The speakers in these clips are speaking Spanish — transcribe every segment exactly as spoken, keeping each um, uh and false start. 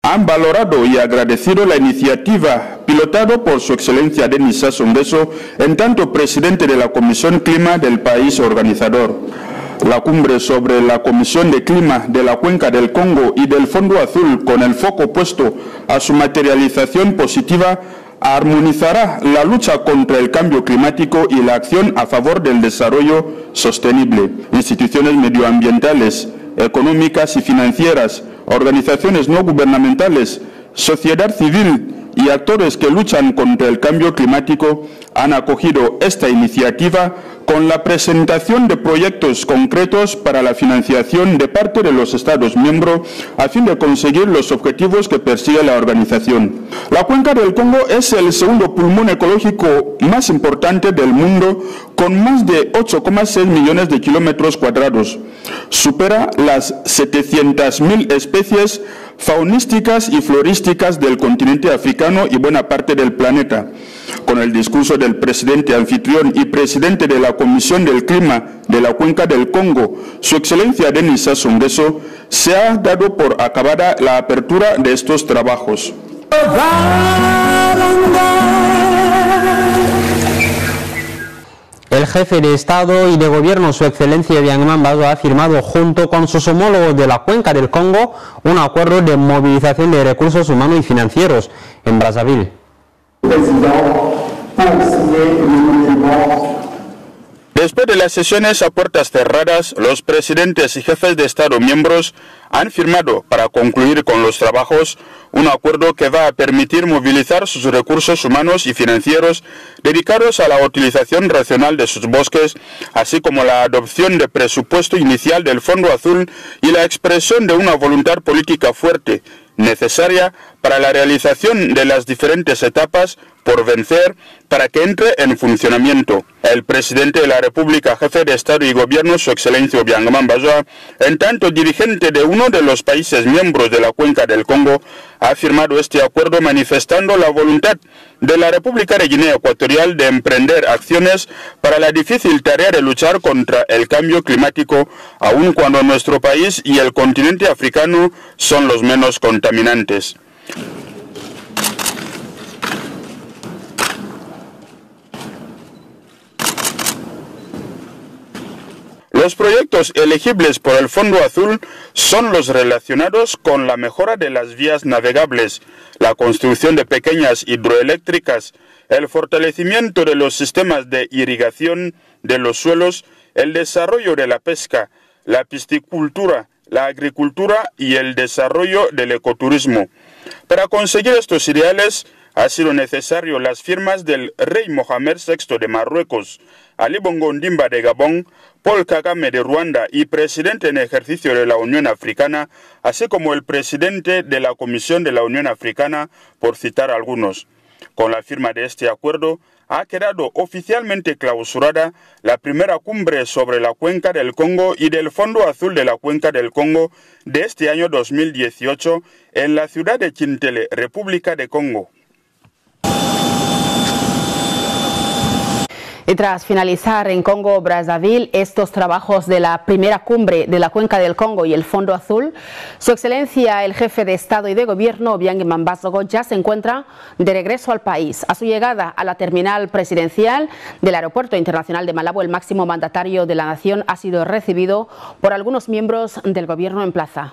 han valorado y agradecido la iniciativa pilotada por Su Excelencia Denis Sassou Nguesso, en tanto presidente de la Comisión Clima del país organizador. La cumbre sobre la Comisión de Clima de la Cuenca del Congo y del Fondo Azul, con el foco puesto a su materialización positiva, armonizará la lucha contra el cambio climático y la acción a favor del desarrollo sostenible. Instituciones medioambientales, económicas y financieras, organizaciones no gubernamentales, sociedad civil y actores que luchan contra el cambio climático han acogido esta iniciativa con la presentación de proyectos concretos para la financiación de parte de los Estados miembros a fin de conseguir los objetivos que persigue la organización. La Cuenca del Congo es el segundo pulmón ecológico más importante del mundo, con más de ocho coma seis millones de kilómetros cuadrados. Supera las setecientas mil especies faunísticas y florísticas del continente africano y buena parte del planeta. Con el discurso del presidente anfitrión y presidente de la Comisión del Clima de la Cuenca del Congo, Su Excelencia Denis Sassou Nguesso, se ha dado por acabada la apertura de estos trabajos. El jefe de Estado y de Gobierno, Su Excelencia Biangman Bazoa, ha firmado junto con sus homólogos de la Cuenca del Congo un acuerdo de movilización de recursos humanos y financieros en Brazzaville. Después de las sesiones a puertas cerradas, los presidentes y jefes de Estado miembros han firmado, para concluir con los trabajos, un acuerdo que va a permitir movilizar sus recursos humanos y financieros dedicados a la utilización racional de sus bosques, así como la adopción de presupuesto inicial del Fondo Azul y la expresión de una voluntad política fuerte, necesaria para la realización de las diferentes etapas por vencer para que entre en funcionamiento. El presidente de la República, jefe de Estado y Gobierno, Su Excelencia Biangman Bazoa, en tanto dirigente de uno de los países miembros de la Cuenca del Congo, ha firmado este acuerdo manifestando la voluntad de la República de Guinea Ecuatorial de emprender acciones para la difícil tarea de luchar contra el cambio climático, aun cuando nuestro país y el continente africano son los menos contaminantes. Los proyectos elegibles por el Fondo Azul son los relacionados con la mejora de las vías navegables, la construcción de pequeñas hidroeléctricas, el fortalecimiento de los sistemas de irrigación de los suelos, el desarrollo de la pesca, la piscicultura, la agricultura y el desarrollo del ecoturismo. Para conseguir estos ideales ha sido necesario las firmas del rey Mohamed sexto de Marruecos, Ali Bongo Ondimba de Gabón, Paul Kagame de Ruanda y presidente en ejercicio de la Unión Africana, así como el presidente de la Comisión de la Unión Africana, por citar algunos. Con la firma de este acuerdo, ha quedado oficialmente clausurada la primera cumbre sobre la Cuenca del Congo y del Fondo Azul de la Cuenca del Congo de este año dos mil dieciocho en la ciudad de Chintele, República de Congo. Y tras finalizar en Congo Brazzaville estos trabajos de la primera cumbre de la Cuenca del Congo y el Fondo Azul, Su Excelencia el jefe de Estado y de Gobierno, Biangman Bazoa, ya se encuentra de regreso al país. A su llegada a la terminal presidencial del Aeropuerto Internacional de Malabo, el máximo mandatario de la nación ha sido recibido por algunos miembros del Gobierno en plaza.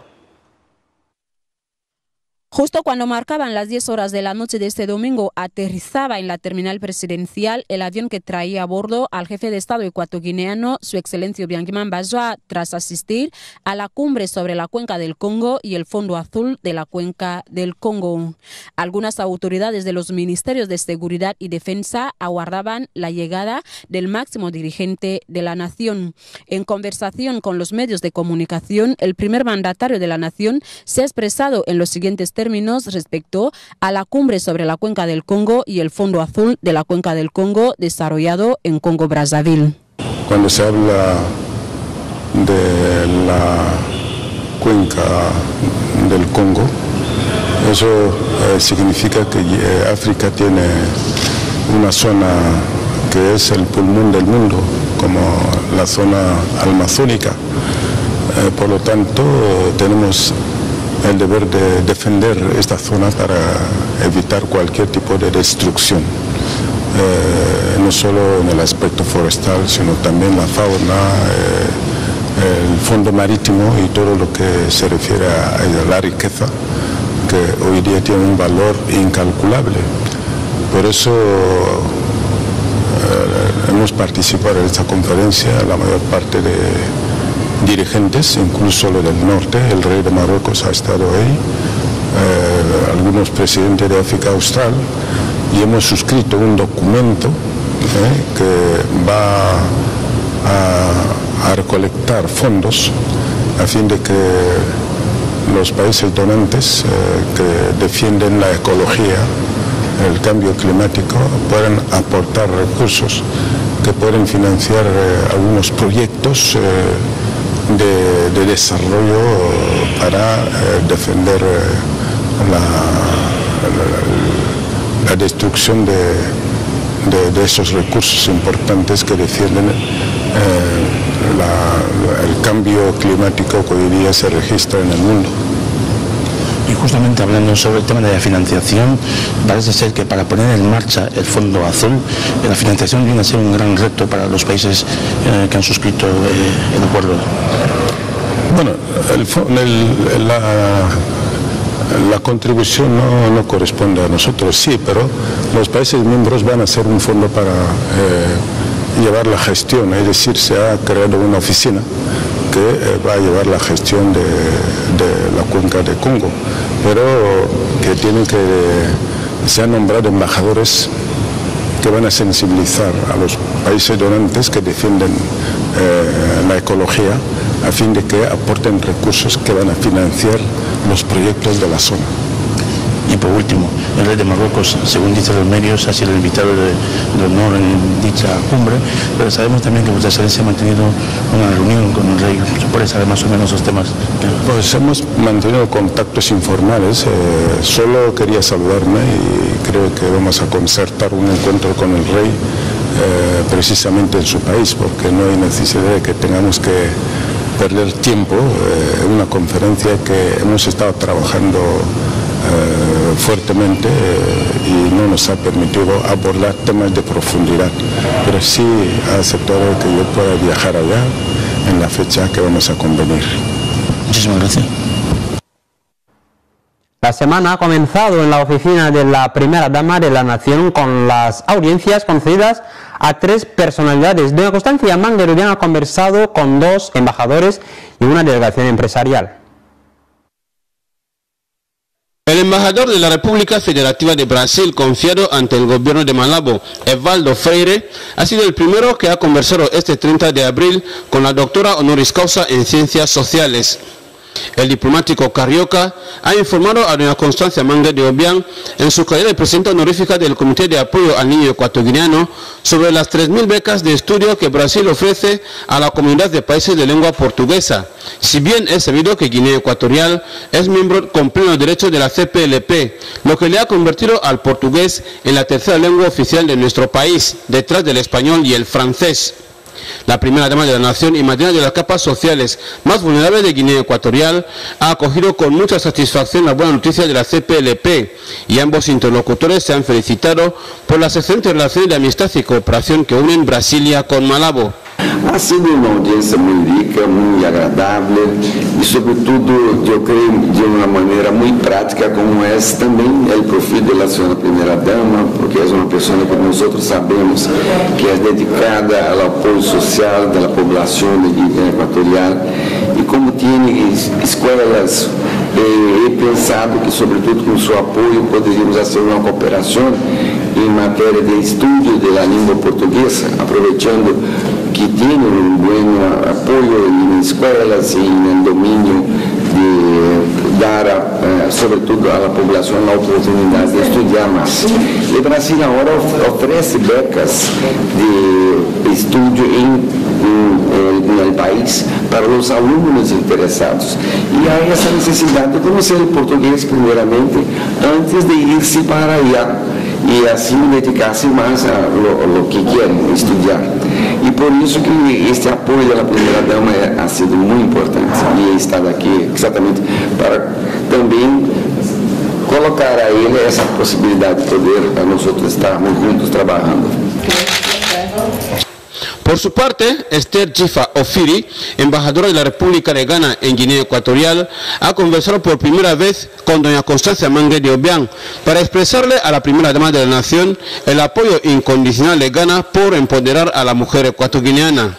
Justo cuando marcaban las diez horas de la noche de este domingo, aterrizaba en la terminal presidencial el avión que traía a bordo al jefe de Estado ecuatoguineano, Su Excelencia Biangman Bazoa, tras asistir a la cumbre sobre la Cuenca del Congo y el Fondo Azul de la Cuenca del Congo. Algunas autoridades de los ministerios de Seguridad y Defensa aguardaban la llegada del máximo dirigente de la nación. En conversación con los medios de comunicación, el primer mandatario de la nación se ha expresado en los siguientes términos respecto a la cumbre sobre la Cuenca del Congo y el Fondo Azul de la Cuenca del Congo desarrollado en Congo Brazzaville. Cuando se habla de la Cuenca del Congo, eso eh, significa que eh, África tiene una zona que es el pulmón del mundo, como la zona amazónica. Eh, por lo tanto, tenemos el deber de defender esta zona para evitar cualquier tipo de destrucción, eh, no solo en el aspecto forestal, sino también la fauna, eh, el fondo marítimo y todo lo que se refiere a, a la riqueza, que hoy día tiene un valor incalculable. Por eso eh, hemos participado en esta conferencia, la mayor parte de dirigentes, incluso los del norte. El rey de Marruecos ha estado ahí, eh, algunos presidentes de África Austral, y hemos suscrito un documento eh, que va a, a recolectar fondos a fin de que los países donantes eh, que defienden la ecología, el cambio climático, puedan aportar recursos que pueden financiar eh, algunos proyectos eh, de, de desarrollo para eh, defender eh, la, la, la destrucción de, de, de esos recursos importantes que defienden eh, la, el cambio climático que hoy día se registra en el mundo. Y justamente hablando sobre el tema de la financiación, parece ser que para poner en marcha el Fondo Azul, la financiación viene a ser un gran reto para los países eh, que han suscrito eh, el acuerdo. Bueno, el, el, la, la contribución no, no corresponde a nosotros, sí, pero los países miembros van a hacer un fondo para eh, llevar la gestión, es decir, se ha creado una oficina que eh, va a llevar la gestión de, de la cuenca de Congo, pero que tienen que, se han nombrado embajadores que van a sensibilizar a los países donantes que defienden eh, la ecología a fin de que aporten recursos que van a financiar los proyectos de la zona. Y por último, el rey de Marruecos, según dicen los medios, ha sido el invitado de, de honor en dicha cumbre, pero sabemos también que vuestra excelencia ha mantenido una reunión con el rey. ¿Se puede saber más o menos los temas? Pues hemos mantenido contactos informales, eh, solo quería saludarme y creo que vamos a concertar un encuentro con el rey eh, precisamente en su país, porque no hay necesidad de que tengamos que perder tiempo en eh, una conferencia que hemos estado trabajando Eh, fuertemente eh, y no nos ha permitido abordar temas de profundidad, pero sí ha aceptado que yo pueda viajar allá en la fecha que vamos a convenir. Muchísimas gracias. La semana ha comenzado en la oficina de la primera dama de la nación con las audiencias concedidas a tres personalidades. Doña Constancia Manguerubian ha conversado con dos embajadores y una delegación empresarial. El embajador de la República Federativa de Brasil, confiado ante el gobierno de Malabo, Evaldo Freire, ha sido el primero que ha conversado este treinta de abril con la doctora honoris causa en Ciencias Sociales. El diplomático carioca ha informado a doña Constancia Manguerubian en su calidad de presidenta honorífica del Comité de Apoyo al Niño Ecuatoguineano sobre las tres mil becas de estudio que Brasil ofrece a la comunidad de países de lengua portuguesa, si bien es sabido que Guinea Ecuatorial es miembro con pleno derecho de la C P L P, lo que le ha convertido al portugués en la tercera lengua oficial de nuestro país, detrás del español y el francés. La primera dama de la nación y madrina de las capas sociales más vulnerables de Guinea Ecuatorial ha acogido con mucha satisfacción la buena noticia de la C P L P y ambos interlocutores se han felicitado por las excelentes relaciones de amistad y cooperación que unen Brasilia con Malabo. Ha sido uma audiência muito rica, muito agradável e, sobretudo, eu creio de uma maneira muito prática, como é também o perfil da senhora primeira-dama, porque é uma pessoa que nós outros sabemos que é dedicada ao apoio social da população de Guiné Equatorial e como tem escolas, he pensado que, sobretudo, com seu apoio poderíamos fazer uma cooperação em matéria de estudo da língua portuguesa, aproveitando que tiene un buen apoyo en escuelas y en el dominio de dar, eh, sobre todo a la población, la oportunidad de estudiar más. El Brasil ahora ofrece becas de estudio en, en, en el país para los alumnos interesados. Y hay esa necesidad de conocer el portugués primeramente antes de irse para allá. y así dedicarse más a lo, lo que quieren estudiar. Y por eso que este apoyo a la primera dama ha sido muy importante y he estado aquí exactamente para también colocar a él esa posibilidad de poder a nosotros estarmos juntos trabajando. Por su parte, Esther Jifa Ofiri, embajadora de la República de Ghana en Guinea Ecuatorial, ha conversado por primera vez con doña Constancia Mangue de Obiang para expresarle a la primera dama de la nación el apoyo incondicional de Ghana por empoderar a la mujer ecuatoguineana.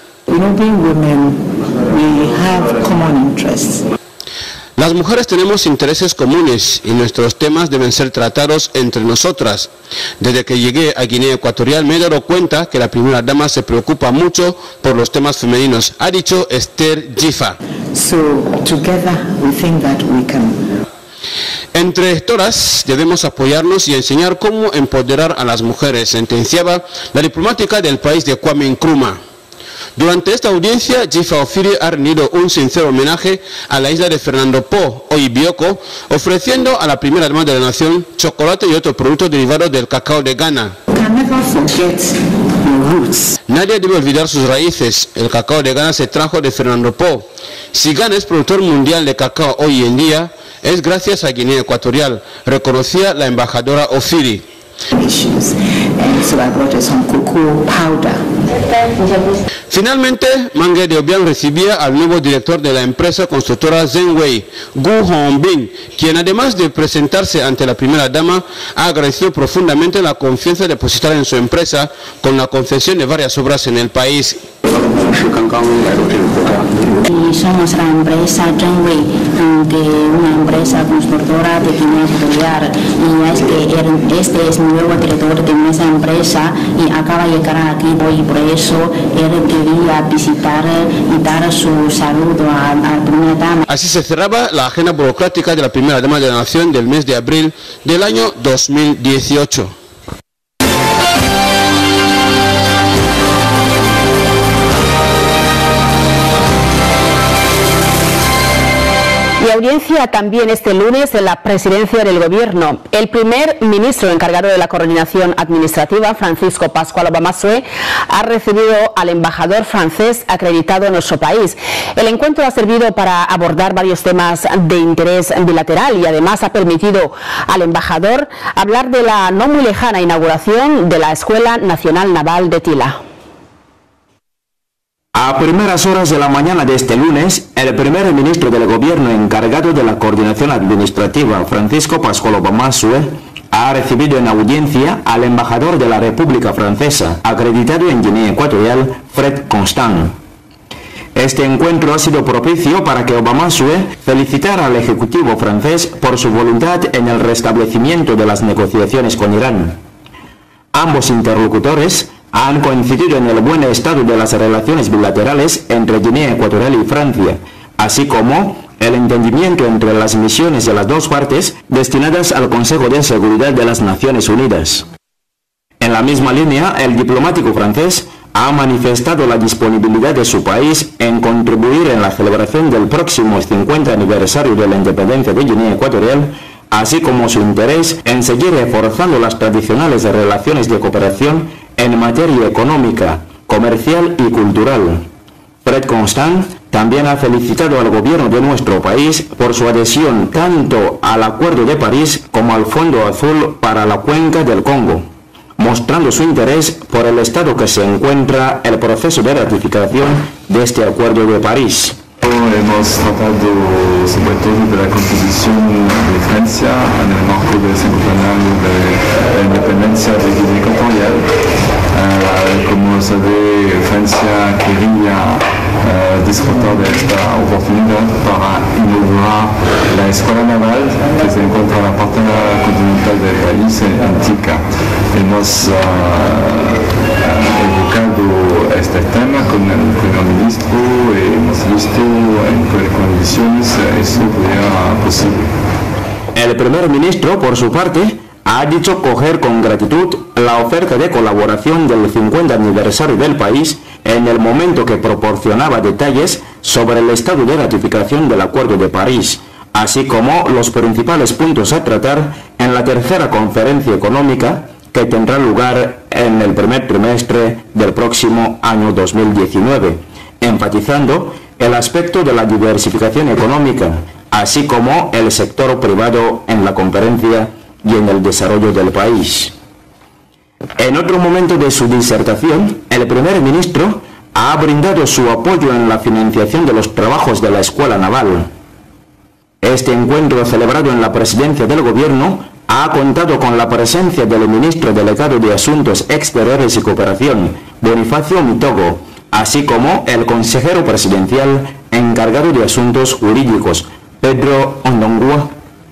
Las mujeres tenemos intereses comunes y nuestros temas deben ser tratados entre nosotras. Desde que llegué a Guinea Ecuatorial me he dado cuenta que la primera dama se preocupa mucho por los temas femeninos, ha dicho Esther Jifa. So, together we think that we can... Entre todas debemos apoyarnos y enseñar cómo empoderar a las mujeres, sentenciaba la diplomática del país de Kwame Nkrumah. Durante esta audiencia, Jifa Ofiri ha rendido un sincero homenaje a la isla de Fernando Po, hoy Bioko, ofreciendo a la primera dama de la nación chocolate y otros productos derivados del cacao de Ghana. Nadie debe olvidar sus raíces. El cacao de Ghana se trajo de Fernando Po. Si Ghana es productor mundial de cacao hoy en día, es gracias a Guinea Ecuatorial, reconocía la embajadora Ofiri. Finalmente, Mangue de Obiang recibía al nuevo director de la empresa constructora Zenwei, Gu Hongbin, quien además de presentarse ante la primera dama, ha agradecido profundamente la confianza depositada en su empresa con la concesión de varias obras en el país. Y somos la empresa Zenwei, de una empresa constructora de Guinea Ecuatorial, y este, este es mi nuevo director de esa empresa y acaba de llegar aquí hoy, por eso él quería visitar y dar su saludo a, a la primera dama. Así se cerraba la agenda burocrática de la primera dama de la nación del mes de abril del año dos mil dieciocho. Y audiencia también este lunes en la presidencia del gobierno. El primer ministro encargado de la coordinación administrativa, Francisco Pascual Obamasue, ha recibido al embajador francés acreditado en nuestro país. El encuentro ha servido para abordar varios temas de interés bilateral y además ha permitido al embajador hablar de la no muy lejana inauguración de la Escuela Nacional Naval de Tila. A primeras horas de la mañana de este lunes, el primer ministro del gobierno encargado de la coordinación administrativa, Francisco Pascual Obamasue, ha recibido en audiencia al embajador de la República Francesa, acreditado en Guinea Ecuatorial, Fred Constant. Este encuentro ha sido propicio para que Obamasue felicitara al Ejecutivo francés por su voluntad en el restablecimiento de las negociaciones con Irán. Ambos interlocutores han coincidido en el buen estado de las relaciones bilaterales entre Guinea Ecuatorial y Francia, así como el entendimiento entre las misiones de las dos partes destinadas al Consejo de Seguridad de las Naciones Unidas. En la misma línea, el diplomático francés ha manifestado la disponibilidad de su país en contribuir en la celebración del próximo cincuenta aniversario de la independencia de Guinea Ecuatorial, así como su interés en seguir reforzando las tradicionales relaciones de cooperación en materia económica, comercial y cultural. Fred Constant también ha felicitado al gobierno de nuestro país por su adhesión tanto al Acuerdo de París como al Fondo Azul para la Cuenca del Congo, mostrando su interés por el estado que se encuentra el proceso de ratificación de este Acuerdo de París. Hemos tratado sobre todo de la composición de Francia en el marco del centenario de la independencia de Guinea Ecuatorial. Uh, como sabe, Francia quería uh, disfrutar de esta oportunidad para inaugurar la escuela naval que se encuentra en la parte continental del país, en Tika. Hemos uh, evocado este tema con el primer ministro y hemos visto en qué condiciones eso sería posible. El primer ministro, por su parte, ha dicho coger con gratitud la oferta de colaboración del cincuenta aniversario del país en el momento que proporcionaba detalles sobre el estado de ratificación del Acuerdo de París, así como los principales puntos a tratar en la tercera conferencia económica que tendrá lugar en el primer trimestre del próximo año dos mil diecinueve, enfatizando el aspecto de la diversificación económica, así como el sector privado en la conferencia y en el desarrollo del país. En otro momento de su disertación, el primer ministro ha brindado su apoyo en la financiación de los trabajos de la Escuela Naval. Este encuentro, celebrado en la presidencia del gobierno, ha contado con la presencia del ministro delegado de Asuntos Exteriores y Cooperación, Bonifacio Mitogo, así como el consejero presidencial encargado de Asuntos Jurídicos, Pedro Ondongua.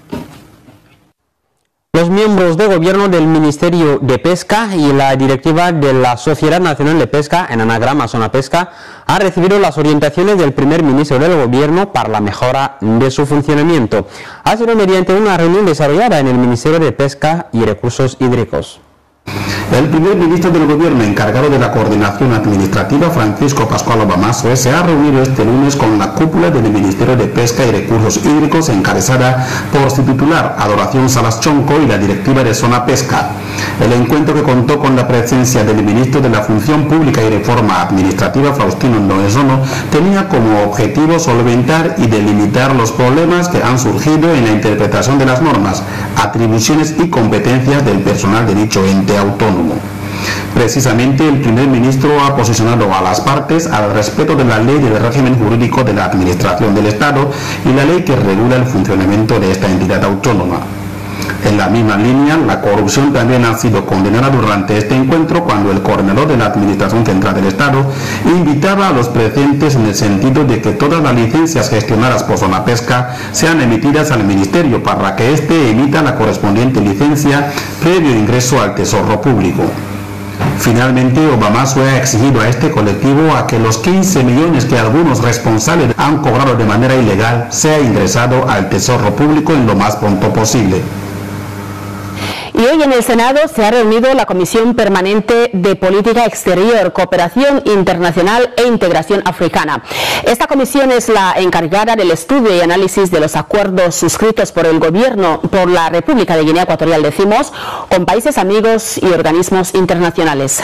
Los miembros de gobierno del Ministerio de Pesca y la directiva de la Sociedad Nacional de Pesca, en anagrama Sonapesca, han recibido las orientaciones del primer ministro del gobierno para la mejora de su funcionamiento. Ha sido mediante una reunión desarrollada en el Ministerio de Pesca y Recursos Hídricos. El primer ministro del gobierno encargado de la coordinación administrativa, Francisco Pascual Obamaso, se ha reunido este lunes con la cúpula del Ministerio de Pesca y Recursos Hídricos encabezada por su titular, Adoración Salas Chonco, y la directiva de Sonapesca. El encuentro, que contó con la presencia del ministro de la Función Pública y Reforma Administrativa, Faustino Noesono, tenía como objetivo solventar y delimitar los problemas que han surgido en la interpretación de las normas, atribuciones y competencias del personal de dicho ente autónomo. Precisamente, el primer ministro ha posicionado a las partes al respeto de la ley del régimen jurídico de la Administración del Estado y la ley que regula el funcionamiento de esta entidad autónoma. En la misma línea, la corrupción también ha sido condenada durante este encuentro, cuando el coordinador de la Administración Central del Estado invitaba a los presentes en el sentido de que todas las licencias gestionadas por Sonapesca sean emitidas al Ministerio para que éste emita la correspondiente licencia previo ingreso al Tesoro Público. Finalmente, Obamaso ha exigido a este colectivo a que los quince millones que algunos responsables han cobrado de manera ilegal sea ingresado al Tesoro Público en lo más pronto posible. Y hoy en el Senado se ha reunido la Comisión Permanente de Política Exterior, Cooperación Internacional e Integración Africana. Esta comisión es la encargada del estudio y análisis de los acuerdos suscritos por el gobierno por la República de Guinea Ecuatorial, decimos, con países amigos y organismos internacionales.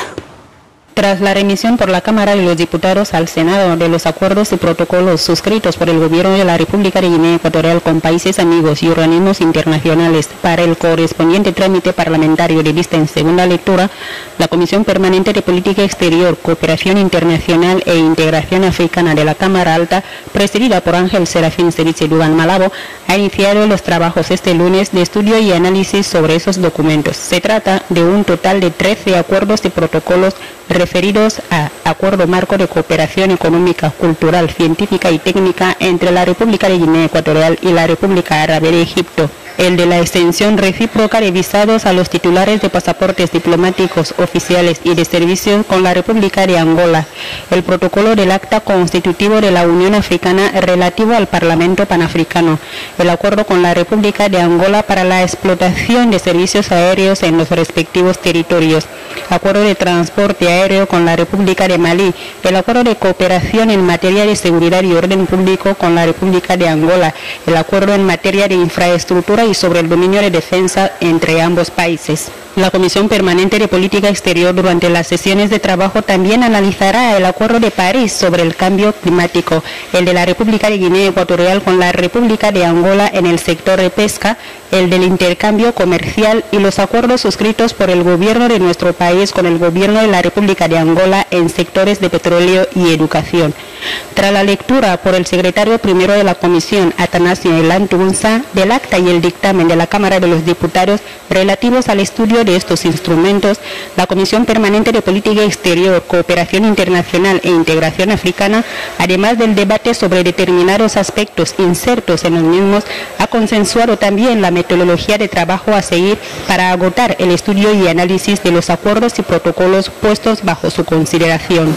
Tras la remisión por la Cámara de los Diputados al Senado de los acuerdos y protocolos suscritos por el Gobierno de la República de Guinea Ecuatorial con países amigos y organismos internacionales para el correspondiente trámite parlamentario de vista en segunda lectura, la Comisión Permanente de Política Exterior, Cooperación Internacional e Integración Africana de la Cámara Alta, presidida por Ángel Serafín Ceviche Dugan Malabo, ha iniciado los trabajos este lunes de estudio y análisis sobre esos documentos. Se trata de un total de trece acuerdos y protocolos referidos a Acuerdo Marco de Cooperación Económica, Cultural, Científica y Técnica entre la República de Guinea Ecuatorial y la República Árabe de Egipto, el de la extensión recíproca de visados a los titulares de pasaportes diplomáticos oficiales y de servicio con la República de Angola, el protocolo del acta constitutivo de la Unión Africana relativo al Parlamento Panafricano, el acuerdo con la República de Angola para la explotación de servicios aéreos en los respectivos territorios, acuerdo de transporte aéreo con la República de Malí, el acuerdo de cooperación en materia de seguridad y orden público con la República de Angola, el acuerdo en materia de infraestructura y sobre el dominio de defensa entre ambos países. La Comisión Permanente de Política Exterior durante las sesiones de trabajo también analizará el Acuerdo de París sobre el cambio climático, el de la República de Guinea Ecuatorial con la República de Angola en el sector de pesca, el del intercambio comercial y los acuerdos suscritos por el gobierno de nuestro país con el gobierno de la República de Angola en sectores de petróleo y educación. Tras la lectura por el secretario primero de la Comisión, Atanasio Elantunza, del acta y el dictamen de la Cámara de los Diputados relativos al estudio de estos instrumentos, la Comisión Permanente de Política Exterior, Cooperación Internacional e Integración Africana, además del debate sobre determinados aspectos insertos en los mismos, ha consensuado también la metodología de trabajo a seguir para agotar el estudio y análisis de los acuerdos y protocolos puestos bajo su consideración.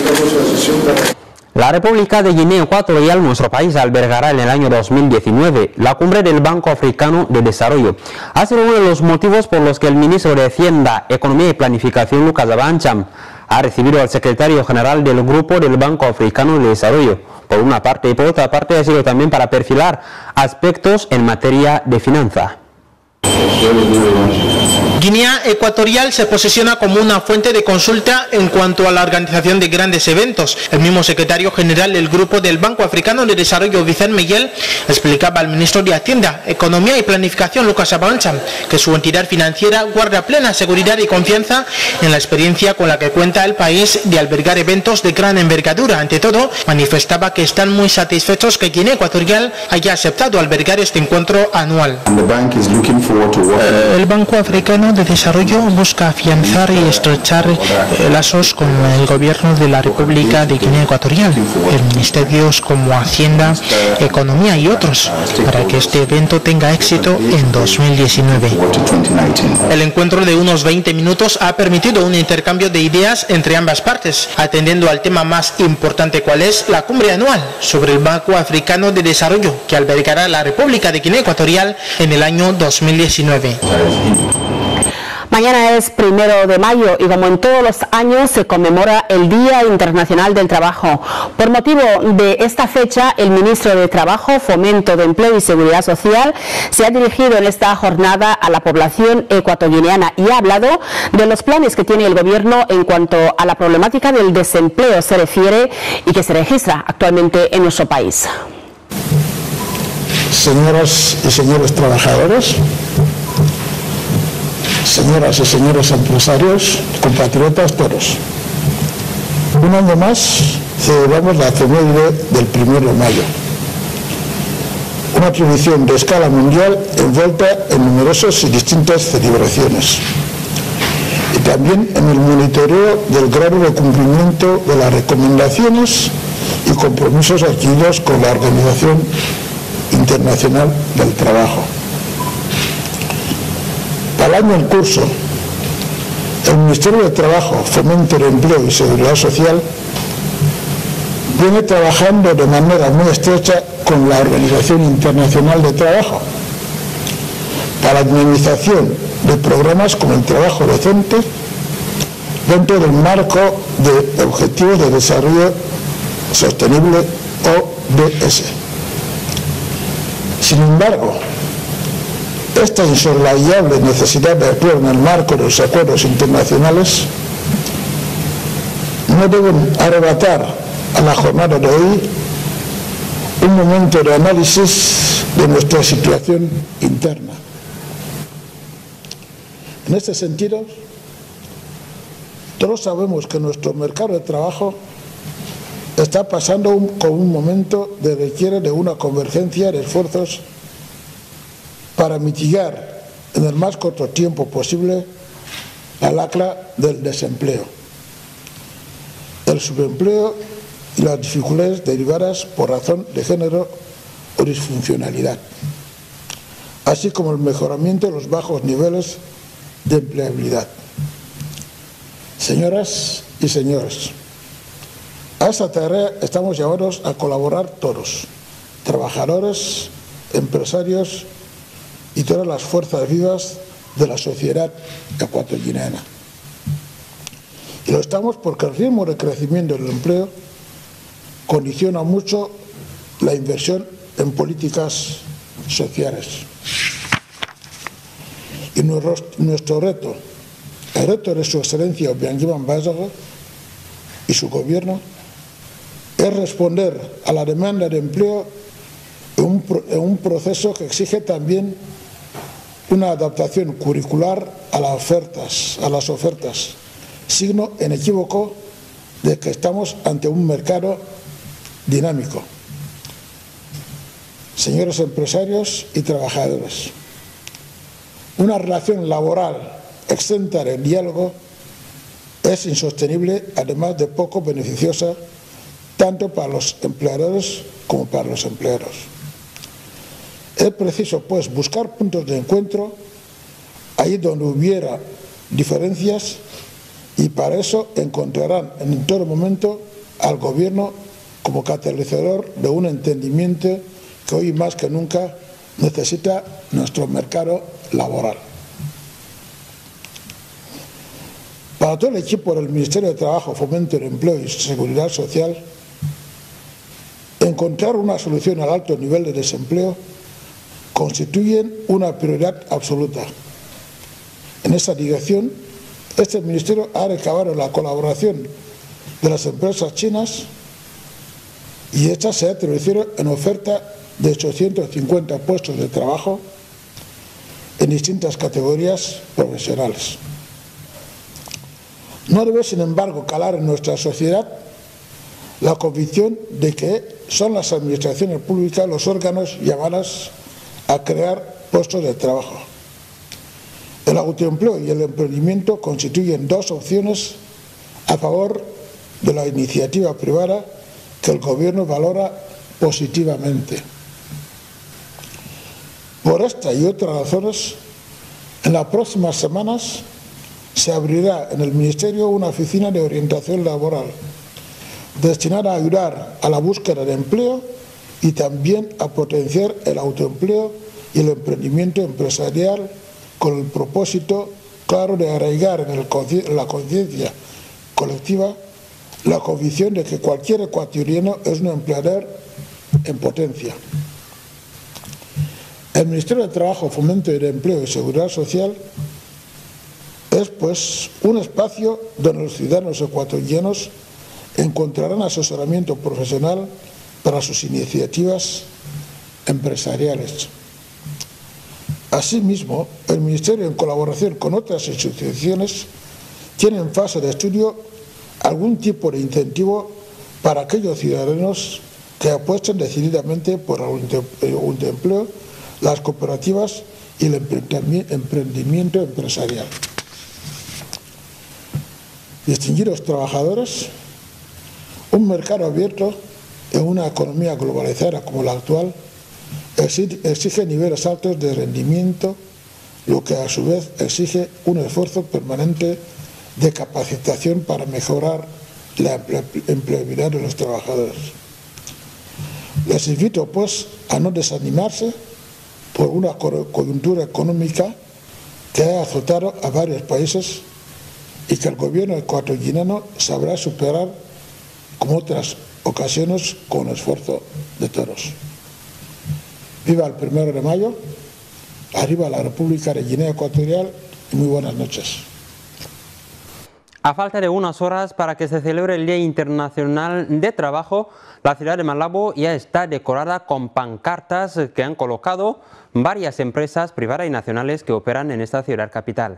La República de Guinea Ecuatorial, nuestro país, albergará en el año dos mil diecinueve la cumbre del Banco Africano de Desarrollo. Ha sido uno de los motivos por los que el ministro de Hacienda, Economía y Planificación, Lucas Abancham, ha recibido al secretario general del Grupo del Banco Africano de Desarrollo. Por una parte, y por otra parte ha sido también para perfilar aspectos en materia de finanza. Guinea Ecuatorial se posiciona como una fuente de consulta en cuanto a la organización de grandes eventos. El mismo secretario general del Grupo del Banco Africano de Desarrollo, Vicente Miguel, explicaba al ministro de Hacienda, Economía y Planificación, Lucas Abaunza, que su entidad financiera guarda plena seguridad y confianza en la experiencia con la que cuenta el país de albergar eventos de gran envergadura. Ante todo, manifestaba que están muy satisfechos que Guinea Ecuatorial haya aceptado albergar este encuentro anual. El Banco Africano de Desarrollo busca afianzar y estrechar eh, lazos con el gobierno de la República de Guinea Ecuatorial, en ministerios como Hacienda, Economía y otros, para que este evento tenga éxito en dos mil diecinueve. El encuentro de unos veinte minutos ha permitido un intercambio de ideas entre ambas partes, atendiendo al tema más importante, cuál es la cumbre anual sobre el Banco Africano de Desarrollo, que albergará la República de Guinea Ecuatorial en el año dos mil diecinueve. Mañana es primero de mayo y como en todos los años se conmemora el Día Internacional del Trabajo. Por motivo de esta fecha, el ministro de Trabajo, Fomento de Empleo y Seguridad Social se ha dirigido en esta jornada a la población ecuatoguineana y ha hablado de los planes que tiene el gobierno en cuanto a la problemática del desempleo se refiere y que se registra actualmente en nuestro país. Señoras y señores trabajadores, señoras y señores empresarios, compatriotas todos, un año más celebramos la efeméride del primero de mayo, una tradición de escala mundial envuelta en numerosas y distintas celebraciones, y también en el monitoreo del grado de cumplimiento de las recomendaciones y compromisos adquiridos con la Organización Internacional del Trabajo. Para el año en curso, el Ministerio de Trabajo, Fomento de Empleo y Seguridad Social viene trabajando de manera muy estrecha con la Organización Internacional de Trabajo para la dinamización de programas como el trabajo decente dentro del marco de Objetivos de Desarrollo Sostenible O D S. Sin embargo, esta insoslayable necesidad de actuar en el marco de los acuerdos internacionales no deben arrebatar a la jornada de hoy un momento de análisis de nuestra situación interna. En este sentido, todos sabemos que nuestro mercado de trabajo está pasando un, con un momento que requiere de una convergencia de esfuerzos para mitigar en el más corto tiempo posible la lacra del desempleo, el subempleo y las dificultades derivadas por razón de género o disfuncionalidad, así como el mejoramiento de los bajos niveles de empleabilidad. Señoras y señores, a esta tarea estamos llamados a colaborar todos, trabajadores, empresarios y todas las fuerzas vivas de la sociedad ecuatoguineana. Y lo estamos porque el ritmo de crecimiento del empleo condiciona mucho la inversión en políticas sociales. Y nuestro, nuestro reto, el reto de su excelencia Obiangima Mbasogo y su gobierno, es responder a la demanda de empleo en un, en un proceso que exige también una adaptación curricular a las ofertas, a las ofertas, signo inequívoco de que estamos ante un mercado dinámico. Señores empresarios y trabajadores, una relación laboral exenta de diálogo es insostenible, además de poco beneficiosa tanto para los empleadores como para los empleados. Es preciso, pues, buscar puntos de encuentro ahí donde hubiera diferencias y para eso encontrarán en todo momento al Gobierno como catalizador de un entendimiento que hoy más que nunca necesita nuestro mercado laboral. Para todo el equipo del Ministerio de Trabajo, Fomento del Empleo y Seguridad Social, encontrar una solución al alto nivel de desempleo constituyen una prioridad absoluta. En esa dirección, este ministerio ha recabado la colaboración de las empresas chinas y esta se ha traducido en oferta de ochocientos cincuenta puestos de trabajo en distintas categorías profesionales. No debe, sin embargo, calar en nuestra sociedad la convicción de que son las administraciones públicas los órganos llamados a crear puestos de trabajo. El autoempleo y el emprendimiento constituyen dos opciones a favor de la iniciativa privada que el Gobierno valora positivamente. Por esta y otras razones, en las próximas semanas se abrirá en el Ministerio una oficina de orientación laboral destinada a ayudar a la búsqueda de empleo y también a potenciar el autoempleo y el emprendimiento empresarial con el propósito claro de arraigar en, el, en la conciencia colectiva la convicción de que cualquier ecuatoriano es un empleador en potencia. El Ministerio de Trabajo, Fomento de Empleo y Seguridad Social es, pues, un espacio donde los ciudadanos ecuatorianos encontrarán asesoramiento profesional para sus iniciativas empresariales. Asimismo, el Ministerio, en colaboración con otras instituciones, tiene en fase de estudio algún tipo de incentivo para aquellos ciudadanos que apuesten decididamente por el autoempleo, las cooperativas y el emprendimiento empresarial. Distinguidos trabajadores, un mercado abierto en una economía globalizada como la actual exige niveles altos de rendimiento, lo que a su vez exige un esfuerzo permanente de capacitación para mejorar la empleabilidad de los trabajadores. Les invito, pues, a no desanimarse por una coyuntura económica que ha azotado a varios países y que el gobierno ecuatoriano sabrá superar como otras ocasiones con esfuerzo de todos. Viva el primero de mayo, arriba la República de Guinea Ecuatorial y muy buenas noches. A falta de unas horas para que se celebre el Día Internacional de Trabajo, la ciudad de Malabo ya está decorada con pancartas que han colocado varias empresas privadas y nacionales que operan en esta ciudad capital.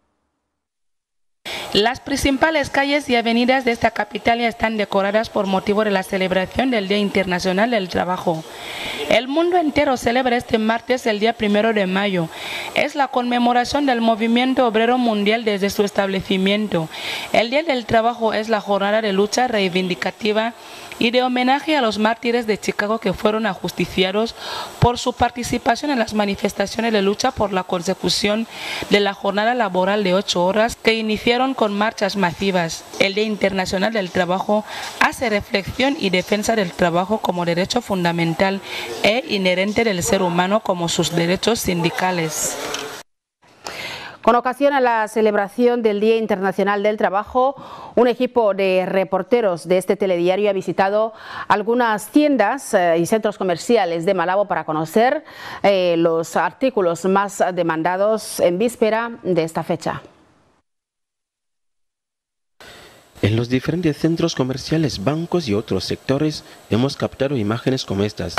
Las principales calles y avenidas de esta capital ya están decoradas por motivo de la celebración del Día Internacional del Trabajo. El mundo entero celebra este martes el día primero de mayo. Es la conmemoración del movimiento obrero mundial desde su establecimiento. El Día del Trabajo es la jornada de lucha reivindicativa y de homenaje a los mártires de Chicago que fueron ajusticiados por su participación en las manifestaciones de lucha por la consecución de la jornada laboral de ocho horas que iniciaron con marchas masivas. El Día Internacional del Trabajo hace reflexión y defensa del trabajo como derecho fundamental e inherente del ser humano como sus derechos sindicales. Con ocasión a la celebración del Día Internacional del Trabajo, un equipo de reporteros de este telediario ha visitado algunas tiendas eh, y centros comerciales de Malabo para conocer eh, los artículos más demandados en víspera de esta fecha. En los diferentes centros comerciales, bancos y otros sectores hemos captado imágenes como estas.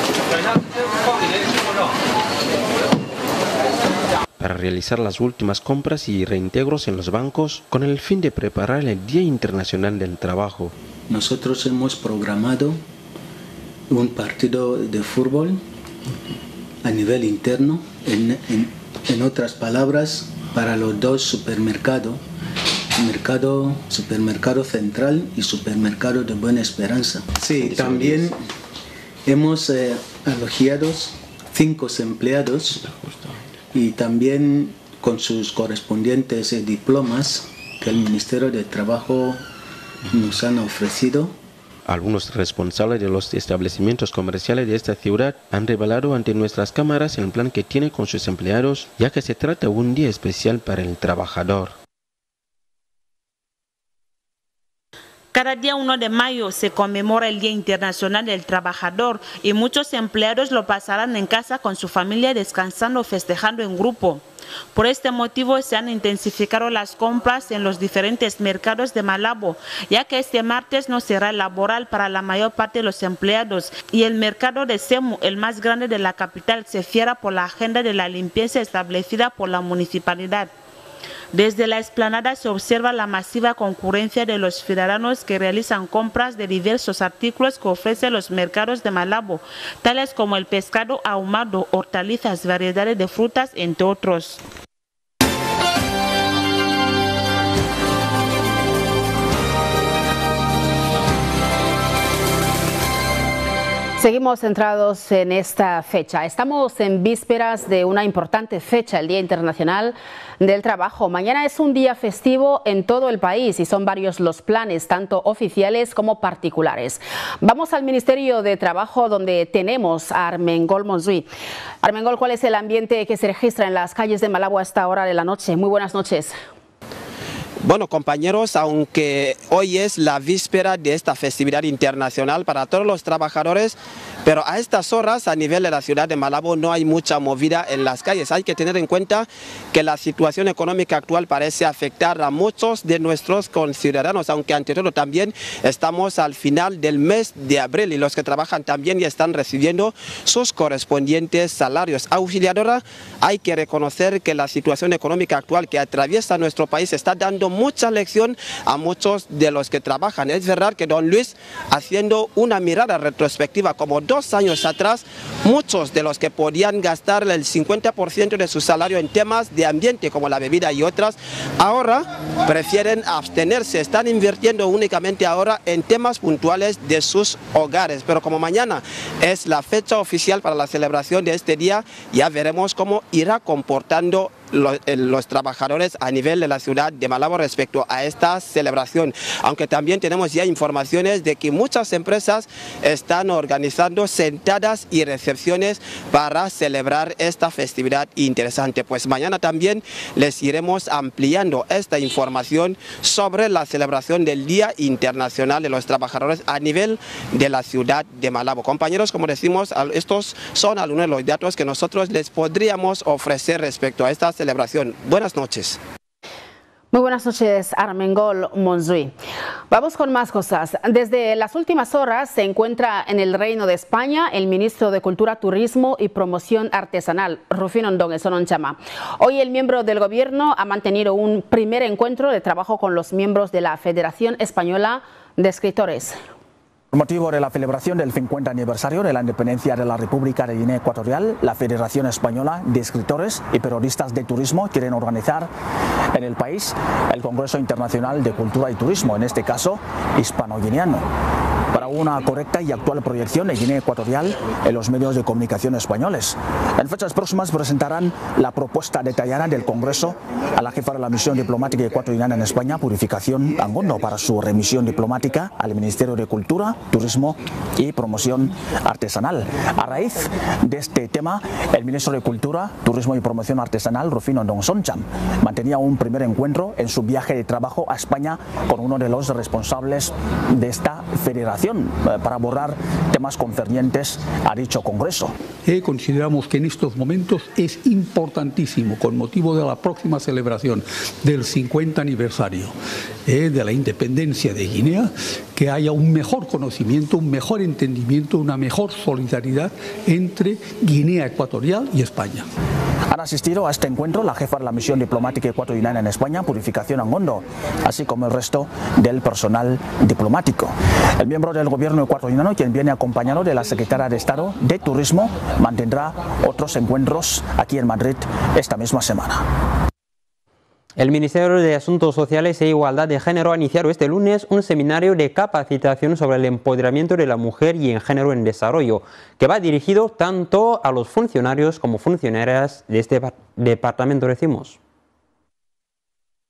Para realizar las últimas compras y reintegros en los bancos con el fin de preparar el Día Internacional del Trabajo. Nosotros hemos programado un partido de fútbol a nivel interno, en, en, en otras palabras, para los dos supermercados, mercado, supermercado central y supermercado de Buena Esperanza. Sí, también hemos eh, alojado cinco empleados y también con sus correspondientes eh, diplomas que el Ministerio de Trabajo nos han ofrecido. Algunos responsables de los establecimientos comerciales de esta ciudad han revelado ante nuestras cámaras el plan que tiene con sus empleados, ya que se trata de un día especial para el trabajador. Cada día uno de mayo se conmemora el Día Internacional del Trabajador y muchos empleados lo pasarán en casa con su familia descansando o festejando en grupo. Por este motivo se han intensificado las compras en los diferentes mercados de Malabo, ya que este martes no será laboral para la mayor parte de los empleados y el mercado de Semu, el más grande de la capital, se cierra por la agenda de la limpieza establecida por la municipalidad. Desde la explanada se observa la masiva concurrencia de los ciudadanos que realizan compras de diversos artículos que ofrecen los mercados de Malabo, tales como el pescado ahumado, hortalizas, variedades de frutas, entre otros. Seguimos centrados en esta fecha. Estamos en vísperas de una importante fecha, el Día Internacional del Trabajo. Mañana es un día festivo en todo el país y son varios los planes, tanto oficiales como particulares. Vamos al Ministerio de Trabajo, donde tenemos a Armengol Monzui. Armengol, ¿cuál es el ambiente que se registra en las calles de Malabo a esta hora de la noche? Muy buenas noches. Bueno, compañeros, aunque hoy es la víspera de esta festividad internacional para todos los trabajadores, pero a estas horas a nivel de la ciudad de Malabo no hay mucha movida en las calles. Hay que tener en cuenta que la situación económica actual parece afectar a muchos de nuestros conciudadanos, aunque ante todo también estamos al final del mes de abril y los que trabajan también ya están recibiendo sus correspondientes salarios. Auxiliadora, hay que reconocer que la situación económica actual que atraviesa nuestro país está dando mucha lección a muchos de los que trabajan. Es verdad que don Luis, haciendo una mirada retrospectiva como dos años atrás, muchos de los que podían gastar el cincuenta por ciento de su salario en temas de ambiente como la bebida y otras, ahora prefieren abstenerse, están invirtiendo únicamente ahora en temas puntuales de sus hogares. Pero como mañana es la fecha oficial para la celebración de este día, ya veremos cómo irá comportando Los, los trabajadores a nivel de la ciudad de Malabo respecto a esta celebración, aunque también tenemos ya informaciones de que muchas empresas están organizando sentadas y recepciones para celebrar esta festividad interesante. Pues mañana también les iremos ampliando esta información sobre la celebración del Día Internacional de los Trabajadores a nivel de la ciudad de Malabo. Compañeros, como decimos, estos son algunos de los datos que nosotros les podríamos ofrecer respecto a esta celebración. Buenas noches. Muy buenas noches, Armengol Monzui. Vamos con más cosas. Desde las últimas horas se encuentra en el Reino de España el ministro de Cultura, Turismo y Promoción Artesanal, Rufino Ndong Sononchama. Hoy el miembro del gobierno ha mantenido un primer encuentro de trabajo con los miembros de la Federación Española de Escritores. Con motivo de la celebración del cincuenta aniversario de la independencia de la República de Guinea Ecuatorial, la Federación Española de Escritores y Periodistas de Turismo quieren organizar en el país el Congreso Internacional de Cultura y Turismo, en este caso hispano-guineano, para una correcta y actual proyección de Guinea Ecuatorial en los medios de comunicación españoles. En fechas próximas presentarán la propuesta detallada del Congreso a la jefa de la misión diplomática ecuatoriana en España, Purificación Angondo, para su remisión diplomática al Ministerio de Cultura, Turismo y Promoción Artesanal. A raíz de este tema, el ministro de Cultura, Turismo y Promoción Artesanal, Rufino Ndong Soncham, mantenía un primer encuentro en su viaje de trabajo a España con uno de los responsables de esta federación para abordar temas concernientes a dicho congreso. Eh, consideramos que en estos momentos es importantísimo, con motivo de la próxima celebración del cincuenta aniversario eh, de la independencia de Guinea, que haya un mejor conocimiento, un mejor entendimiento, una mejor solidaridad entre Guinea Ecuatorial y España. Han asistido a este encuentro la jefa de la misión diplomática ecuatoriana en España, Purificación Angondo, así como el resto del personal diplomático. El miembro del gobierno ecuatoriano, quien viene acompañado de la secretaria de Estado de Turismo, mantendrá otros encuentros aquí en Madrid esta misma semana. El Ministerio de Asuntos Sociales e Igualdad de Género ha iniciado este lunes un seminario de capacitación sobre el empoderamiento de la mujer y en género en desarrollo, que va dirigido tanto a los funcionarios como funcionarias de este departamento, decimos.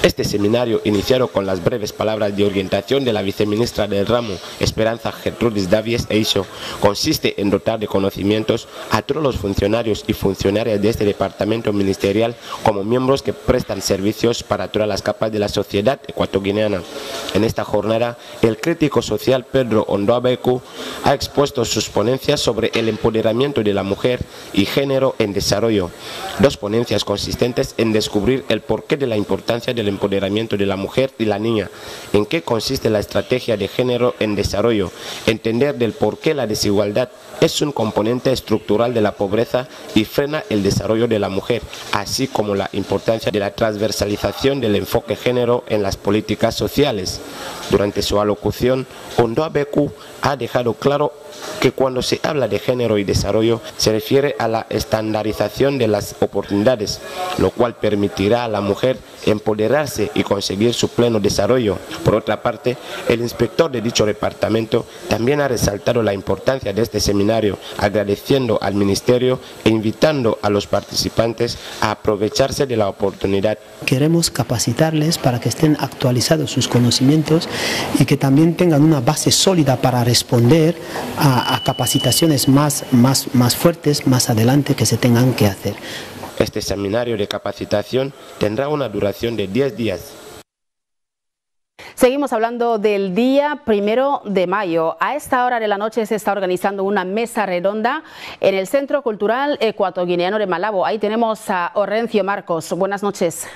Este seminario, iniciado con las breves palabras de orientación de la viceministra del ramo, Esperanza Gertrudis Davies Eixo, consiste en dotar de conocimientos a todos los funcionarios y funcionarias de este departamento ministerial como miembros que prestan servicios para todas las capas de la sociedad ecuatoguineana. En esta jornada, el crítico social Pedro Ondoa Beku ha expuesto sus ponencias sobre el empoderamiento de la mujer y género en desarrollo. Dos ponencias consistentes en descubrir el porqué de la importancia del empoderamiento de la mujer y la niña, en qué consiste la estrategia de género en desarrollo, entender del por qué la desigualdad es un componente estructural de la pobreza y frena el desarrollo de la mujer, así como la importancia de la transversalización del enfoque género en las políticas sociales. Durante su alocución, Ondoa Beku ha dejado claro que cuando se habla de género y desarrollo se refiere a la estandarización de las oportunidades, lo cual permitirá a la mujer empoderarse y conseguir su pleno desarrollo. Por otra parte, el inspector de dicho departamento también ha resaltado la importancia de este seminario, agradeciendo al Ministerio e invitando a los participantes a aprovecharse de la oportunidad. Queremos capacitarles para que estén actualizados sus conocimientos y que también tengan una base sólida para responder a, a capacitaciones más, más, más fuertes más adelante que se tengan que hacer. Este seminario de capacitación tendrá una duración de diez días. Seguimos hablando del día primero de mayo. A esta hora de la noche se está organizando una mesa redonda en el Centro Cultural Ecuatoguineano de Malabo. Ahí tenemos a Orencio Marcos. Buenas noches.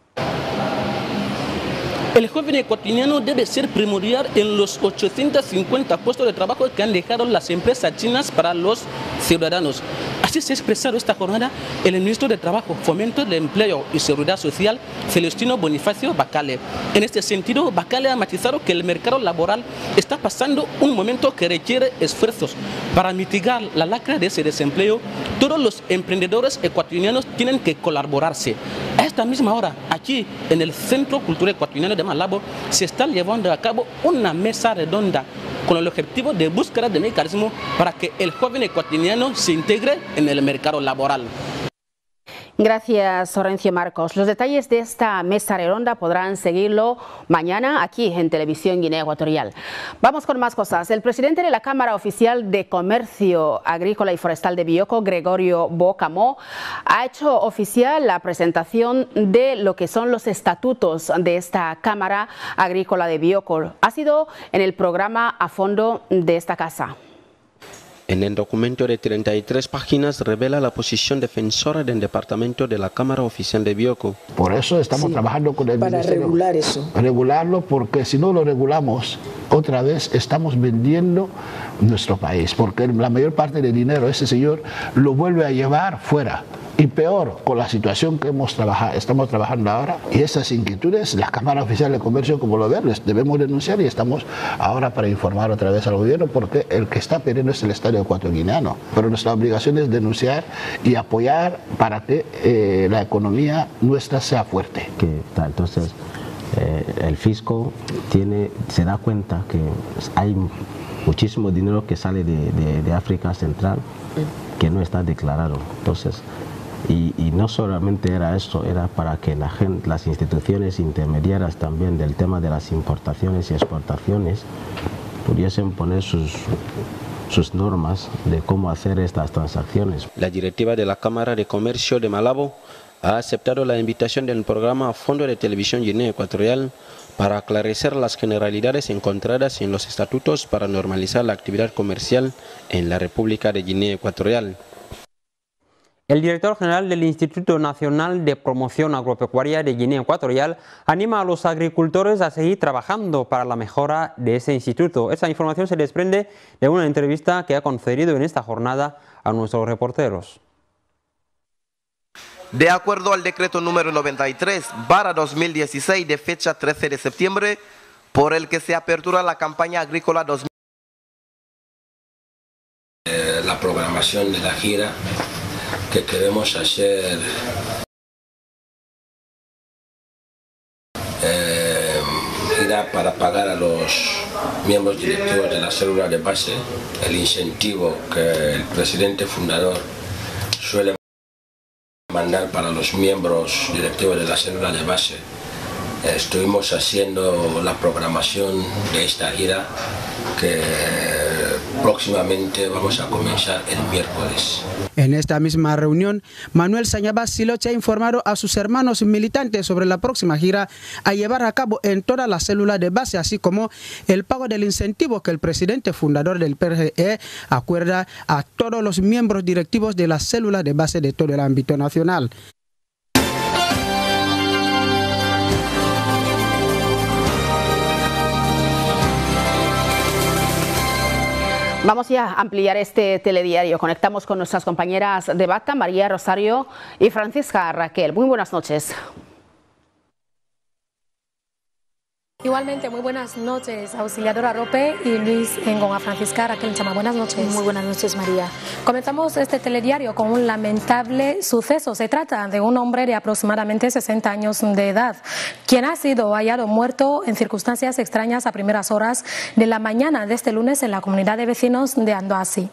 El joven ecuatoriano debe ser primordial en los ochocientos cincuenta puestos de trabajo que han dejado las empresas chinas para los ciudadanos. Así se ha expresado esta jornada el ministro de Trabajo, Fomento del Empleo y Seguridad Social, Celestino Bonifacio Bacale. En este sentido, Bacale ha matizado que el mercado laboral está pasando un momento que requiere esfuerzos. Para mitigar la lacra de ese desempleo, todos los emprendedores ecuatorianos tienen que colaborarse. A esta misma hora, aquí en el Centro Cultural Ecuatoriano de Malabo, se está llevando a cabo una mesa redonda con el objetivo de búsqueda de mecanismos para que el joven ecuatoriano se integre en el mercado laboral. Gracias, Orencio Marcos. Los detalles de esta mesa redonda podrán seguirlo mañana aquí en Televisión Guinea Ecuatorial. Vamos con más cosas. El presidente de la Cámara Oficial de Comercio Agrícola y Forestal de Bioko, Gregorio Bocamó, ha hecho oficial la presentación de lo que son los estatutos de esta Cámara Agrícola de Bioko. Ha sido en el programa a fondo de esta casa. En el documento de treinta y tres páginas revela la posición defensora del departamento de la Cámara Oficial de Bioko. Por eso estamos sí, trabajando con el para Ministerio. Para regular eso. Regularlo, porque si no lo regulamos, otra vez estamos vendiendo nuestro país, porque la mayor parte del dinero ese señor lo vuelve a llevar fuera. Y peor, con la situación que hemos trabajado, estamos trabajando ahora, y esas inquietudes, la Cámara Oficial de Comercio, como lo ven, les debemos denunciar, y estamos ahora para informar otra vez al gobierno, porque el que está perdiendo es el Estado ecuatoguineano. Pero nuestra obligación es denunciar y apoyar para que eh, la economía nuestra sea fuerte. Que, entonces, eh, el fisco tiene, se da cuenta que hay muchísimo dinero que sale de, de, de África Central que no está declarado. Entonces, Y, y no solamente era esto, era para que la gente, las instituciones intermediarias también del tema de las importaciones y exportaciones pudiesen poner sus, sus normas de cómo hacer estas transacciones. La directiva de la Cámara de Comercio de Malabo ha aceptado la invitación del programa a fondo de Televisión Guinea Ecuatorial para aclarecer las generalidades encontradas en los estatutos para normalizar la actividad comercial en la República de Guinea Ecuatorial. El director general del Instituto Nacional de Promoción Agropecuaria de Guinea Ecuatorial anima a los agricultores a seguir trabajando para la mejora de ese instituto. Esa información se desprende de una entrevista que ha concedido en esta jornada a nuestros reporteros. De acuerdo al decreto número noventa y tres barra dos mil dieciséis de fecha trece de septiembre, por el que se apertura la campaña agrícola dos mil dieciséis. Eh, la programación de la gira que queremos hacer eh, gira para pagar a los miembros directivos de la célula de base el incentivo que el presidente fundador suele mandar para los miembros directivos de la célula de base estuvimos haciendo la programación de esta gira que próximamente vamos a comenzar el miércoles. En esta misma reunión, Manuel Sañabas Siloche ha informado a sus hermanos militantes sobre la próxima gira a llevar a cabo en todas las células de base, así como el pago del incentivo que el presidente fundador del P R G E acuerda a todos los miembros directivos de las células de base de todo el ámbito nacional. Vamos ya a ampliar este telediario. Conectamos con nuestras compañeras de Bata, María Rosario y Francisca Raquel. Muy buenas noches. Igualmente, muy buenas noches, Auxiliadora Rope y Luis Engonga. Francisca Raquel Chama. Buenas noches. Muy buenas noches, María. Comenzamos este telediario con un lamentable suceso. Se trata de un hombre de aproximadamente sesenta años de edad, quien ha sido hallado muerto en circunstancias extrañas a primeras horas de la mañana de este lunes en la comunidad de vecinos de Andoasí.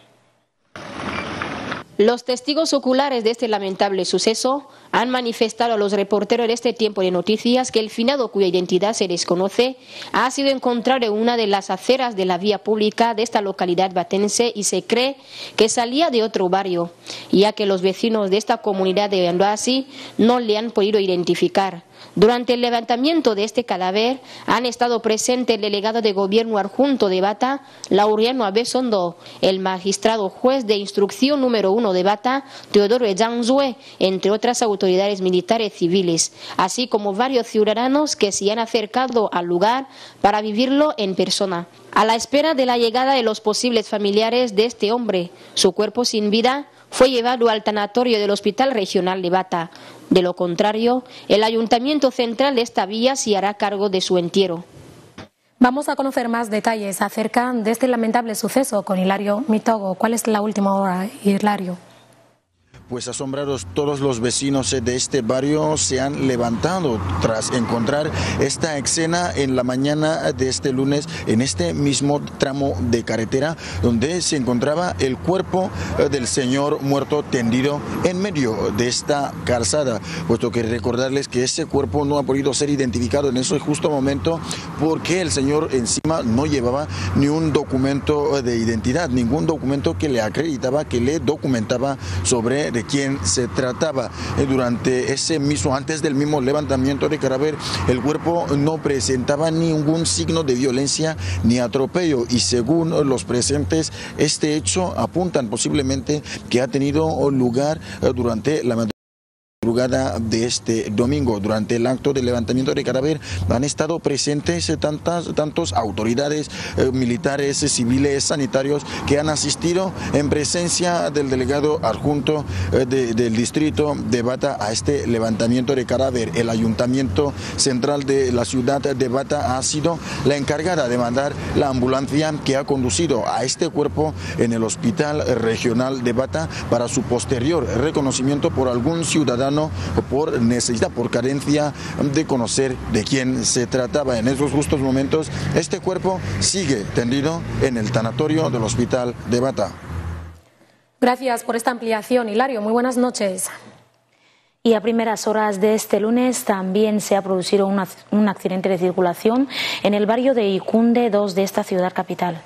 Los testigos oculares de este lamentable suceso han manifestado a los reporteros de este tiempo de noticias que el finado, cuya identidad se desconoce, ha sido encontrado en una de las aceras de la vía pública de esta localidad batense y se cree que salía de otro barrio, ya que los vecinos de esta comunidad de Andoasí no le han podido identificar. Durante el levantamiento de este cadáver han estado presentes el delegado de gobierno adjunto de Bata, Laureano Abesondo, el magistrado juez de instrucción número uno de Bata, Teodoro Ejanzue, entre otras autoridades militares civiles, así como varios ciudadanos que se han acercado al lugar para vivirlo en persona. A la espera de la llegada de los posibles familiares de este hombre, su cuerpo sin vida fue llevado al tanatorio del Hospital Regional de Bata. De lo contrario, el Ayuntamiento Central de esta vía se hará cargo de su entierro. Vamos a conocer más detalles acerca de este lamentable suceso con Hilario Mitogo. ¿Cuál es la última hora, Hilario? Pues asombrados todos los vecinos de este barrio se han levantado tras encontrar esta escena en la mañana de este lunes en este mismo tramo de carretera donde se encontraba el cuerpo del señor muerto tendido en medio de esta calzada, puesto que recordarles que ese cuerpo no ha podido ser identificado en ese justo momento porque el señor encima no llevaba ni un documento de identidad, ningún documento que le acreditaba, que le documentaba sobre de quién se trataba. Durante ese mismo, antes del mismo levantamiento de cadáver, el cuerpo no presentaba ningún signo de violencia ni atropello y según los presentes, este hecho apuntan posiblemente que ha tenido lugar durante la madrugada de este domingo. Durante el acto de levantamiento de cadáver han estado presentes tantas tantos autoridades eh, militares, civiles, sanitarios que han asistido en presencia del delegado adjunto eh, de, del distrito de Bata a este levantamiento de cadáver. El Ayuntamiento Central de la ciudad de Bata ha sido la encargada de mandar la ambulancia que ha conducido a este cuerpo en el Hospital Regional de Bata para su posterior reconocimiento por algún ciudadano por necesidad, por carencia de conocer de quién se trataba. En esos justos momentos, este cuerpo sigue tendido en el tanatorio del Hospital de Bata. Gracias por esta ampliación, Hilario. Muy buenas noches. Y a primeras horas de este lunes también se ha producido una, un accidente de circulación en el barrio de Icunde dos de esta ciudad capital.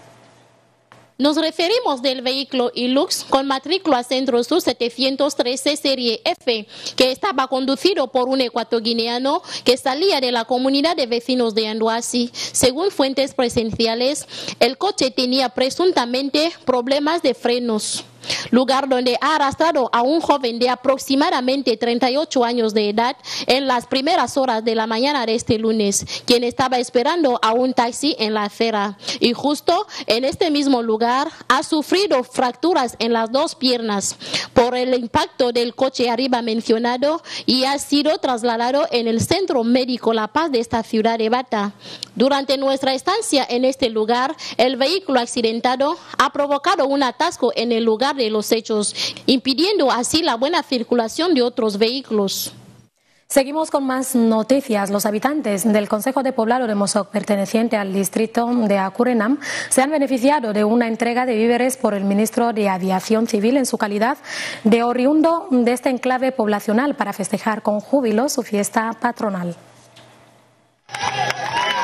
Nos referimos del vehículo Hilux con matrícula Centro Sur setecientos trece serie F, que estaba conducido por un ecuatoguineano que salía de la comunidad de vecinos de Andoasí. Según fuentes presenciales, el coche tenía presuntamente problemas de frenos, lugar donde ha arrastrado a un joven de aproximadamente treinta y ocho años de edad en las primeras horas de la mañana de este lunes, quien estaba esperando a un taxi en la acera. Y justo en este mismo lugar ha sufrido fracturas en las dos piernas por el impacto del coche arriba mencionado y ha sido trasladado en el Centro Médico La Paz de esta ciudad de Bata. Durante nuestra estancia en este lugar, el vehículo accidentado ha provocado un atasco en el lugar de los hechos, impidiendo así la buena circulación de otros vehículos. Seguimos con más noticias. Los habitantes del Concejo de Poblado de Mosoc, perteneciente al distrito de Acurenam, se han beneficiado de una entrega de víveres por el ministro de Aviación Civil en su calidad de oriundo de este enclave poblacional para festejar con júbilo su fiesta patronal.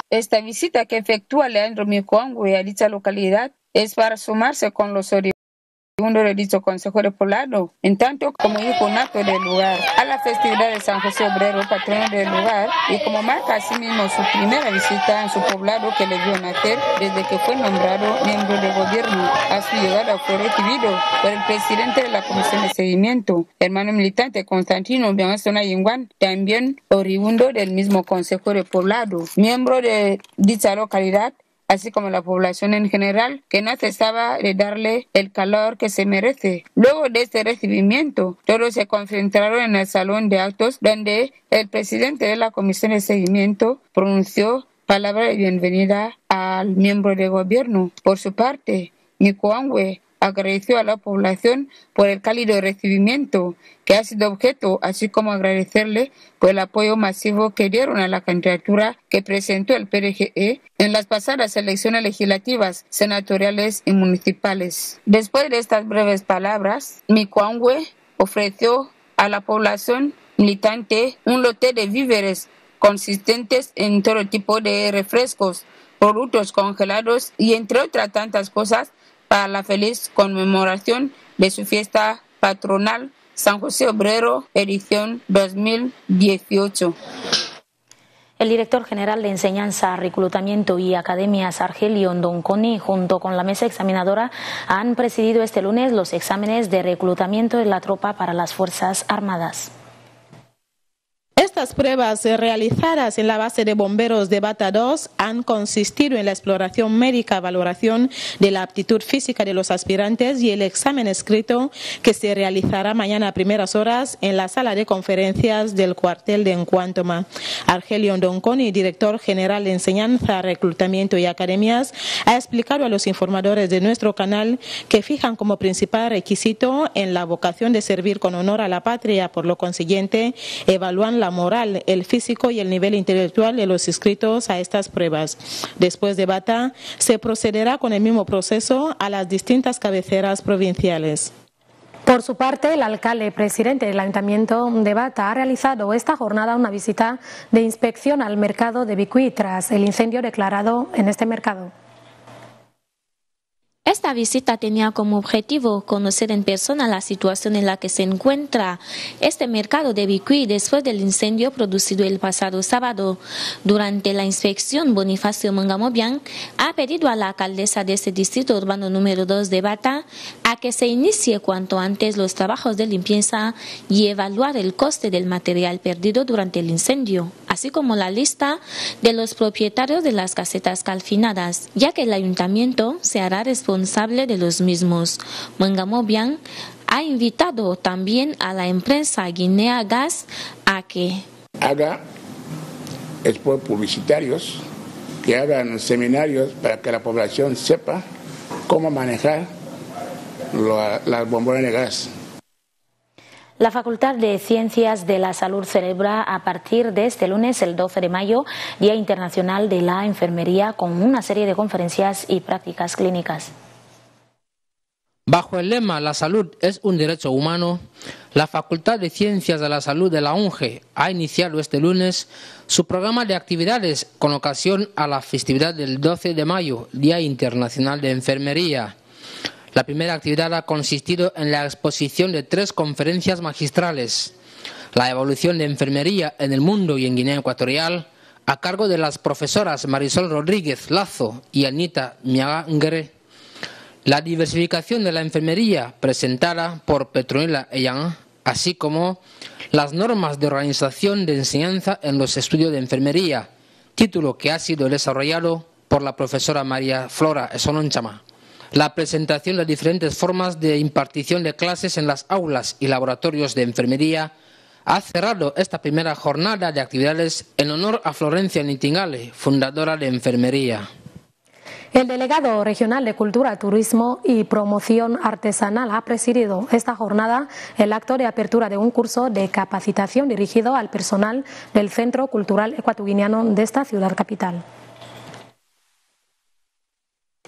esta visita que efectúa Leandro Micoangüe a dicha localidad es para sumarse con los oriundos de dicho Consejo de Poblado, en tanto como hijo nato del lugar, a la festividad de San José Obrero, patrono del lugar, y como marca asimismo su primera visita en su poblado que le vio nacer desde que fue nombrado miembro de gobierno. A su llegada fue recibido por el presidente de la Comisión de Seguimiento, hermano militante Constantino Bianzona Yinguán, también oriundo del mismo Consejo de Poblado, miembro de dicha localidad, así como la población en general, que no cesaba de darle el calor que se merece. Luego de este recibimiento, todos se concentraron en el salón de actos, donde el presidente de la Comisión de Seguimiento pronunció palabra de bienvenida al miembro de gobierno. Por su parte, Micoangüe agradeció a la población por el cálido recibimiento que ha sido objeto, así como agradecerle por el apoyo masivo que dieron a la candidatura que presentó el P D G E en las pasadas elecciones legislativas, senatoriales y municipales. Después de estas breves palabras, Micoangüe ofreció a la población militante un lote de víveres consistentes en todo tipo de refrescos, productos congelados y entre otras tantas cosas para la feliz conmemoración de su fiesta patronal San José Obrero, edición dos mil dieciocho. El director general de Enseñanza, Reclutamiento y Academias, Argelio Ndonkoni, junto con la mesa examinadora, han presidido este lunes los exámenes de reclutamiento de la tropa para las Fuerzas Armadas. Estas pruebas realizadas en la base de bomberos de Bata dos han consistido en la exploración médica, valoración de la aptitud física de los aspirantes y el examen escrito que se realizará mañana a primeras horas en la sala de conferencias del cuartel de Encuántoma. Argelio Ndonkoni, director general de Enseñanza, Reclutamiento y Academias, ha explicado a los informadores de nuestro canal que fijan como principal requisito en la vocación de servir con honor a la patria, por lo consiguiente evalúan la moral, el físico y el nivel intelectual de los inscritos a estas pruebas. Después de Bata, se procederá con el mismo proceso a las distintas cabeceras provinciales. Por su parte, el alcalde presidente del Ayuntamiento de Bata ha realizado esta jornada una visita de inspección al mercado de Bicuí tras el incendio declarado en este mercado. Esta visita tenía como objetivo conocer en persona la situación en la que se encuentra este mercado de Bicuí después del incendio producido el pasado sábado. Durante la inspección, Bonifacio Mangamobian ha pedido a la alcaldesa de este distrito urbano número dos de Bata a que se inicie cuanto antes los trabajos de limpieza y evaluar el coste del material perdido durante el incendio, así como la lista de los propietarios de las casetas calcinadas, ya que el ayuntamiento se hará responsable de los mismos. Mangamobian ha invitado también a la empresa Guinea Gas a que haga spots publicitarios, que hagan seminarios para que la población sepa cómo manejar las bombonas de gas. La Facultad de Ciencias de la Salud celebra a partir de este lunes, el doce de mayo, Día Internacional de la Enfermería, con una serie de conferencias y prácticas clínicas. Bajo el lema «La salud es un derecho humano», la Facultad de Ciencias de la Salud de la U N G E ha iniciado este lunes su programa de actividades con ocasión a la festividad del doce de mayo, Día Internacional de Enfermería. La primera actividad ha consistido en la exposición de tres conferencias magistrales: la evolución de enfermería en el mundo y en Guinea Ecuatorial, a cargo de las profesoras Marisol Rodríguez Lazo y Anita Miagangre; la diversificación de la enfermería, presentada por Petronila Eyan, así como las normas de organización de enseñanza en los estudios de enfermería, título que ha sido desarrollado por la profesora María Flora Esononchama. La presentación de diferentes formas de impartición de clases en las aulas y laboratorios de enfermería ha cerrado esta primera jornada de actividades en honor a Florencia Nightingale, fundadora de enfermería. El delegado regional de Cultura, Turismo y Promoción Artesanal ha presidido esta jornada el acto de apertura de un curso de capacitación dirigido al personal del Centro Cultural Ecuatoguineano de esta ciudad capital.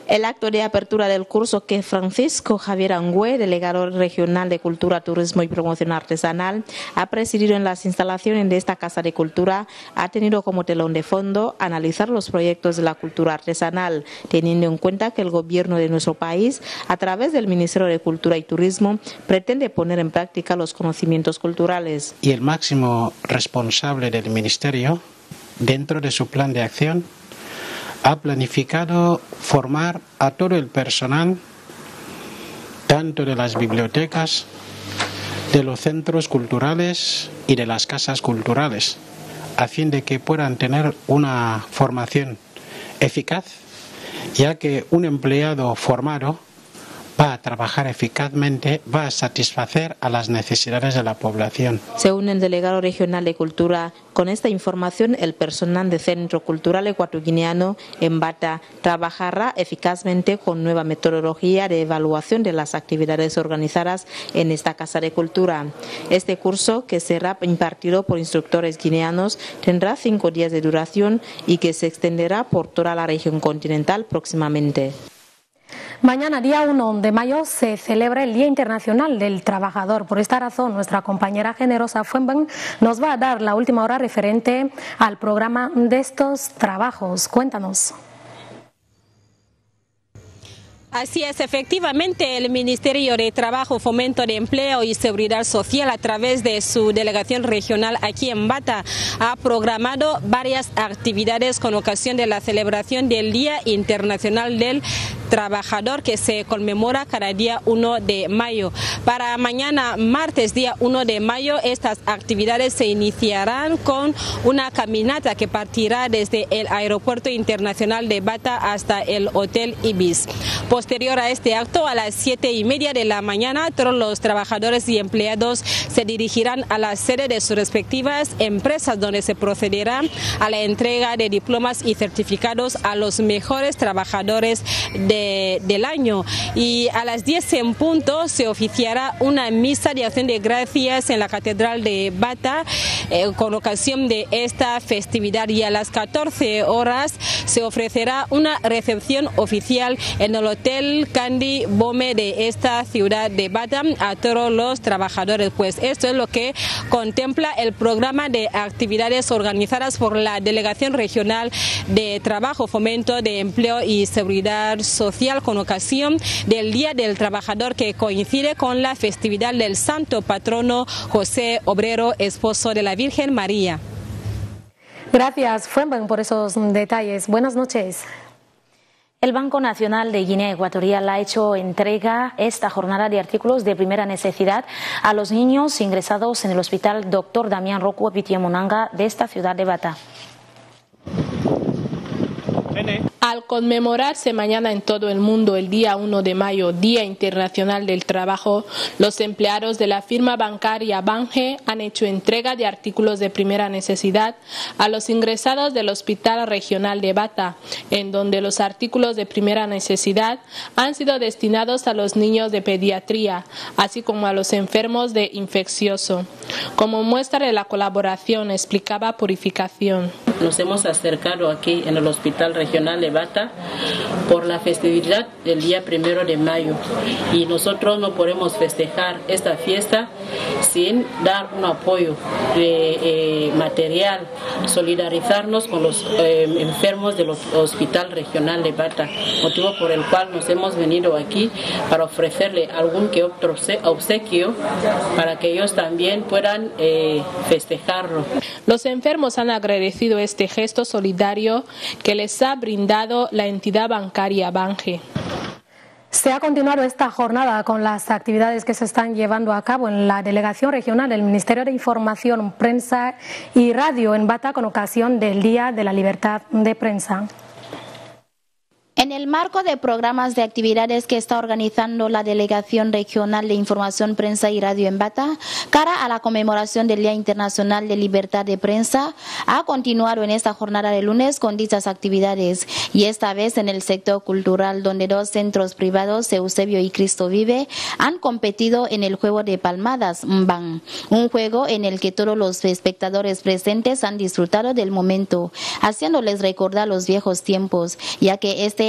El acto de apertura del curso que Francisco Javier Angüe, delegado regional de Cultura, Turismo y Promoción Artesanal, ha presidido en las instalaciones de esta Casa de Cultura, ha tenido como telón de fondo analizar los proyectos de la cultura artesanal, teniendo en cuenta que el gobierno de nuestro país, a través del Ministerio de Cultura y Turismo, pretende poner en práctica los conocimientos culturales. Y el máximo responsable del Ministerio, dentro de su plan de acción, ha planificado formar a todo el personal, tanto de las bibliotecas, de los centros culturales y de las casas culturales, a fin de que puedan tener una formación eficaz, ya que un empleado formado va a trabajar eficazmente, va a satisfacer a las necesidades de la población. Según el delegado regional de Cultura, con esta información el personal del Centro Cultural Ecuatoguineano en Bata trabajará eficazmente con nueva metodología de evaluación de las actividades organizadas en esta Casa de Cultura. Este curso, que será impartido por instructores guineanos, tendrá cinco días de duración y que se extenderá por toda la región continental próximamente. Mañana, día uno de mayo, se celebra el Día Internacional del Trabajador. Por esta razón, nuestra compañera Generosa Fuenban nos va a dar la última hora referente al programa de estos trabajos. Cuéntanos. Así es, efectivamente, el Ministerio de Trabajo, Fomento de Empleo y Seguridad Social, a través de su delegación regional aquí en Bata, ha programado varias actividades con ocasión de la celebración del Día Internacional del Trabajador, que se conmemora cada día uno de mayo. Para mañana, martes, día uno de mayo, estas actividades se iniciarán con una caminata que partirá desde el Aeropuerto Internacional de Bata hasta el Hotel Ibis. Posterior a este acto, a las siete y media de la mañana, todos los trabajadores y empleados se dirigirán a la sede de sus respectivas empresas, donde se procederá a la entrega de diplomas y certificados a los mejores trabajadores de, del año. Y a las diez en punto se oficiará una misa de acción de gracias en la Catedral de Bata eh, con ocasión de esta festividad, y a las catorce horas se ofrecerá una recepción oficial en el Hotel Candy Bome de esta ciudad de Bata a todos los trabajadores. Pues esto es lo que contempla el programa de actividades organizadas por la Delegación Regional de Trabajo, Fomento de Empleo y Seguridad Social con ocasión del Día del Trabajador, que coincide con la festividad del Santo Patrono José Obrero, esposo de la Virgen María. Gracias, Fuenban, por esos detalles. Buenas noches. El Banco Nacional de Guinea Ecuatorial ha hecho entrega esta jornada de artículos de primera necesidad a los niños ingresados en el Hospital doctor Damián Rocco Pitiamonanga de esta ciudad de Bata. Al conmemorarse mañana en todo el mundo el día uno de mayo, Día Internacional del Trabajo, los empleados de la firma bancaria Bange han hecho entrega de artículos de primera necesidad a los ingresados del Hospital Regional de Bata, en donde los artículos de primera necesidad han sido destinados a los niños de pediatría, así como a los enfermos de infeccioso. Como muestra de la colaboración, explicaba Purificación. Nos hemos acercado aquí en el Hospital Regional de Bata por la festividad del día primero de mayo, y nosotros no podemos festejar esta fiesta sin dar un apoyo de, eh, material, solidarizarnos con los eh, enfermos del Hospital Regional de Bata, motivo por el cual nos hemos venido aquí para ofrecerle algún que otro obsequio para que ellos también puedan eh, festejarlo. Los enfermos han agradecido este gesto solidario que les ha brindado la entidad bancaria Bange. Se ha continuado esta jornada con las actividades que se están llevando a cabo en la Delegación Regional del Ministerio de Información, Prensa y Radio en Bata con ocasión del Día de la Libertad de Prensa. En el marco de programas de actividades que está organizando la Delegación Regional de Información, Prensa y Radio en Bata, cara a la conmemoración del Día Internacional de Libertad de Prensa, ha continuado en esta jornada de lunes con dichas actividades, y esta vez en el sector cultural, donde dos centros privados, Eusebio y Cristo Vive, han competido en el juego de palmadas Mbang, un juego en el que todos los espectadores presentes han disfrutado del momento, haciéndoles recordar los viejos tiempos, ya que este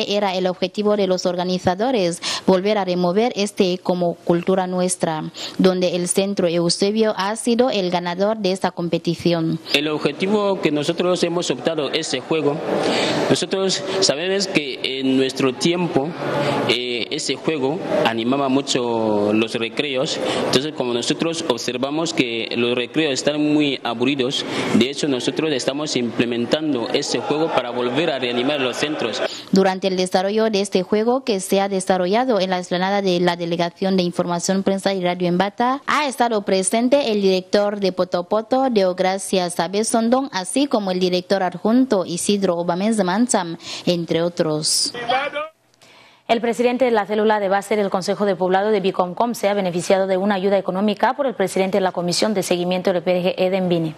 Este era el objetivo de los organizadores, volver a remover este como cultura nuestra, donde el Centro Eusebio ha sido el ganador de esta competición. El objetivo que nosotros hemos optado es ese juego. Nosotros sabemos que en nuestro tiempo eh, ese juego animaba mucho los recreos, entonces como nosotros observamos que los recreos están muy aburridos, de hecho nosotros estamos implementando ese juego para volver a reanimar los centros. Durante el desarrollo de este juego, que se ha desarrollado en la explanada de la Delegación de Información, Prensa y Radio en Bata, ha estado presente el director de Potopoto, Deogracia Sabesondón, así como el director adjunto Isidro Obamez Manzam, entre otros. El presidente de la célula de base del Consejo de Poblado de Bicomcom se ha beneficiado de una ayuda económica por el presidente de la Comisión de Seguimiento del P D G E de Mbini.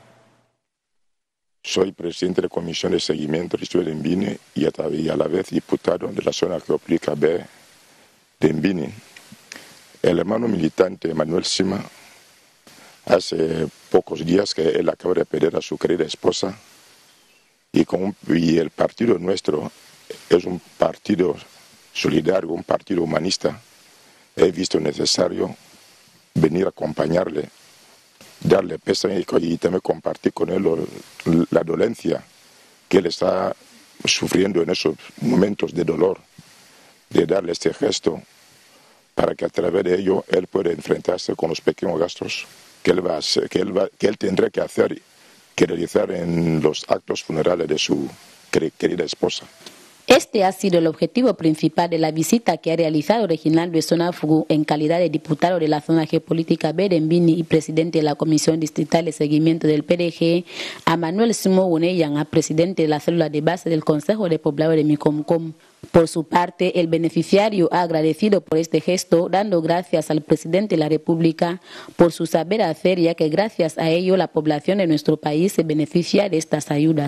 Soy presidente de la Comisión de Seguimiento del Distrito de Mbini y a la vez diputado de la zona geopolítica B de Mbini. El hermano militante Manuel Sima, hace pocos días que él acaba de perder a su querida esposa y, con, y el partido nuestro es un partido solidario, un partido humanista. He visto necesario venir a acompañarle, darle pésame y también compartir con él la dolencia que él está sufriendo en esos momentos de dolor, de darle este gesto para que a través de ello él pueda enfrentarse con los pequeños gastos que él, va a hacer, que él, va, que él tendrá que hacer, que realizar en los actos funerales de su querida esposa. Este ha sido el objetivo principal de la visita que ha realizado Reginaldo Esonafugu en calidad de diputado de la zona geopolítica B de Mbini y presidente de la Comisión Distrital de Seguimiento del P D G, a Manuel Simo Wuneyan, presidente de la célula de base del Consejo de Poblado de Bicomcom. Por su parte, el beneficiario ha agradecido por este gesto, dando gracias al presidente de la República por su saber hacer, ya que gracias a ello la población de nuestro país se beneficia de estas ayudas.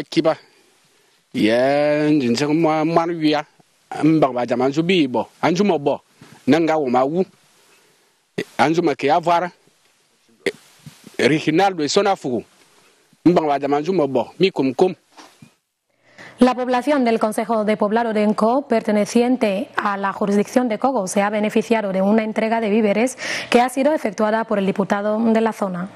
Ya, jinse mo manuia, mbak ba jaman su bibo, anju mo bo, nanga wo mawu, anju ma ke avoir, Reginaldo Esonafugu, mbak ba jaman su mo bo, mi kum kum. La población del Consejo de Poblado de Nco, perteneciente a la jurisdicción de Cogo, se ha beneficiado de una entrega de víveres que ha sido efectuada por el diputado de la zona.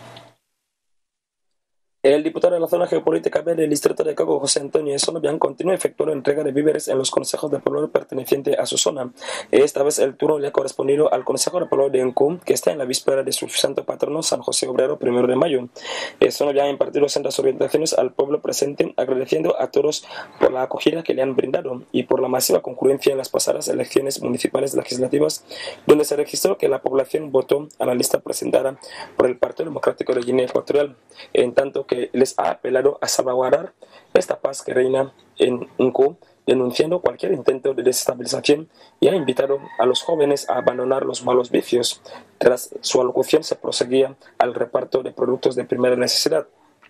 El diputado de la zona geopolítica B del distrito de Cogo, José Antonio Esonobian, continúa efectuando entrega de víveres en los consejos de poblado pertenecientes a su zona. Esta vez el turno le ha correspondido al Consejo de Poblado de Nco, que está en la víspera de su santo patrono San José Obrero primero de mayo. Esonobian ha impartido sendas orientaciones al pueblo presente, agradeciendo a todos por la acogida que le han brindado y por la masiva concurrencia en las pasadas elecciones municipales legislativas, donde se registró que la población votó a la lista presentada por el Partido Democrático de Guinea Ecuatorial, en tanto que les ha apelado a salvaguardar esta paz que reina en Nco, denunciando cualquier intento de desestabilización, y ha invitado a los jóvenes a abandonar los malos vicios. Tras su alocución se proseguía al reparto de productos de primera necesidad.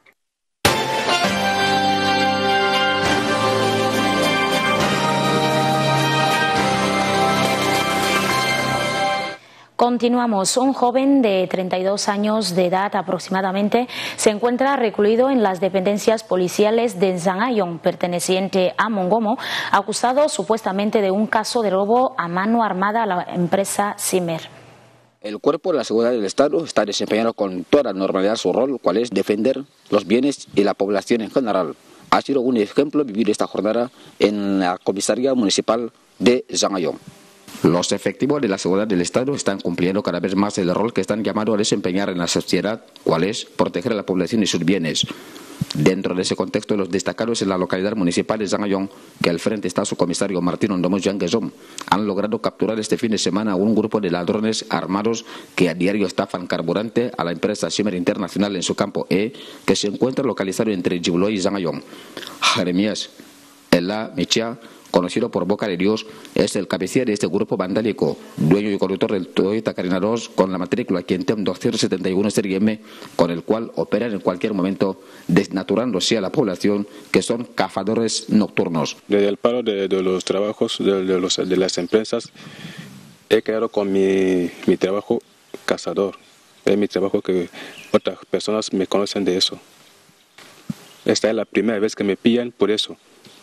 Continuamos. Un joven de treinta y dos años de edad aproximadamente se encuentra recluido en las dependencias policiales de Zangayong, perteneciente a Mongomo, acusado supuestamente de un caso de robo a mano armada a la empresa Simer. El Cuerpo de la Seguridad del Estado está desempeñando con toda normalidad su rol, cual es defender los bienes y la población en general. Ha sido un ejemplo vivir esta jornada en la comisaría municipal de Zangayong. Los efectivos de la seguridad del Estado están cumpliendo cada vez más el rol que están llamados a desempeñar en la sociedad, cual es proteger a la población y sus bienes. Dentro de ese contexto, los destacados en la localidad municipal de Zangayong, que al frente está su comisario Martín Ondomos Yanguezom, han logrado capturar este fin de semana a un grupo de ladrones armados que a diario estafan carburante a la empresa Simer Internacional en su campo E, que se encuentra localizado entre Jibuloy y Zangayong. Jeremías Ela Michia, conocido por Boca de Dios, es el cabecilla de este grupo vandálico, dueño y conductor del Toyota Carina dos con la matrícula Quientem doscientos setenta y uno serie M, con el cual operan en cualquier momento, desnaturándose a la población, que son cazadores nocturnos. Desde el paro de, de los trabajos de, de, los, de las empresas, he creado con mi, mi trabajo cazador. Es mi trabajo que otras personas me conocen de eso. Esta es la primera vez que me pillan por eso.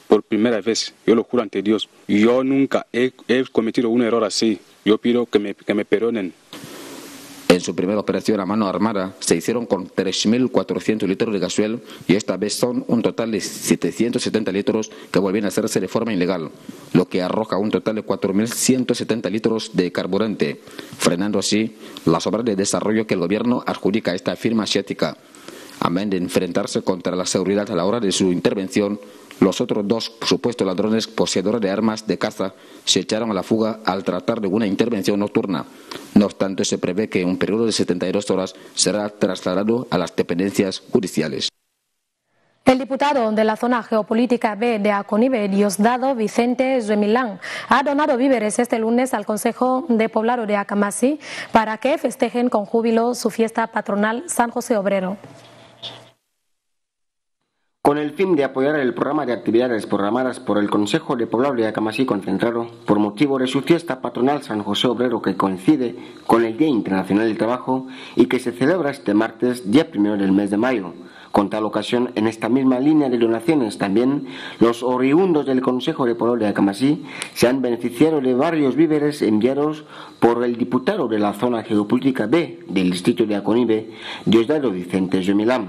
por primera vez, yo lo juro ante Dios. Yo nunca he, he cometido un error así. Yo pido que me, que me perdonen. En su primera operación a mano armada se hicieron con tres mil cuatrocientos litros de gasoil y esta vez son un total de setecientos setenta litros que vuelven a hacerse de forma ilegal, lo que arroja un total de cuatro mil ciento setenta litros de carburante, frenando así las obras de desarrollo que el gobierno adjudica a esta firma asiática. Amén de enfrentarse contra la seguridad a la hora de su intervención, los otros dos supuestos ladrones poseedores de armas de caza se echaron a la fuga al tratar de una intervención nocturna. No obstante, se prevé que en un periodo de setenta y dos horas será trasladado a las dependencias judiciales. El diputado de la zona geopolítica B de Aconibe, Diosdado Vicente Zuemilán, ha donado víveres este lunes al Consejo de Poblado de Acamasí para que festejen con júbilo su fiesta patronal San José Obrero. Con el fin de apoyar el programa de actividades programadas por el Consejo de Poblado de Acamasí concentrado por motivo de su fiesta patronal San José Obrero, que coincide con el Día Internacional del Trabajo y que se celebra este martes, día primero del mes de mayo. Con tal ocasión, en esta misma línea de donaciones también, los oriundos del Consejo de Poblado de Acamasí se han beneficiado de varios víveres enviados por el diputado de la zona geopolítica B del distrito de Aconibe, Diosdado Vicente Zuemilán.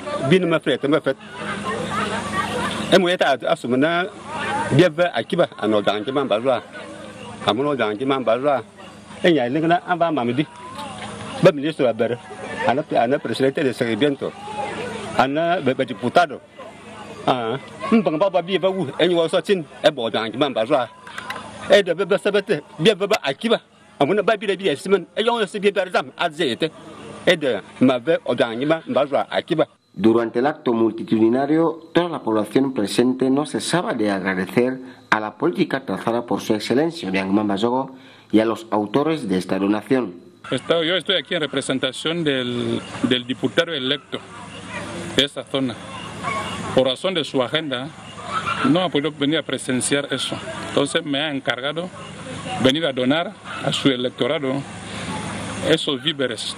Ana diputado, ah, mpang baba biar bawu, enyu wasacin, ebo jangan cuma bahasa, eh dah bebas sebete, biar baba akiba, amun babi dah biar semen, eh yang sebiar berzam, azete, eh dah mabe jangan cuma bahasa akiba. Durante el acto multitudinario, toda la población presente no cesaba de agradecer a la política trazada por su excelencia, Biangman Basogo, y a los autores de esta donación. Yo estoy aquí en representación del, del diputado electo de esta zona. Por razón de su agenda, no ha podido venir a presenciar eso. Entonces me ha encargado venir a donar a su electorado esos víveres.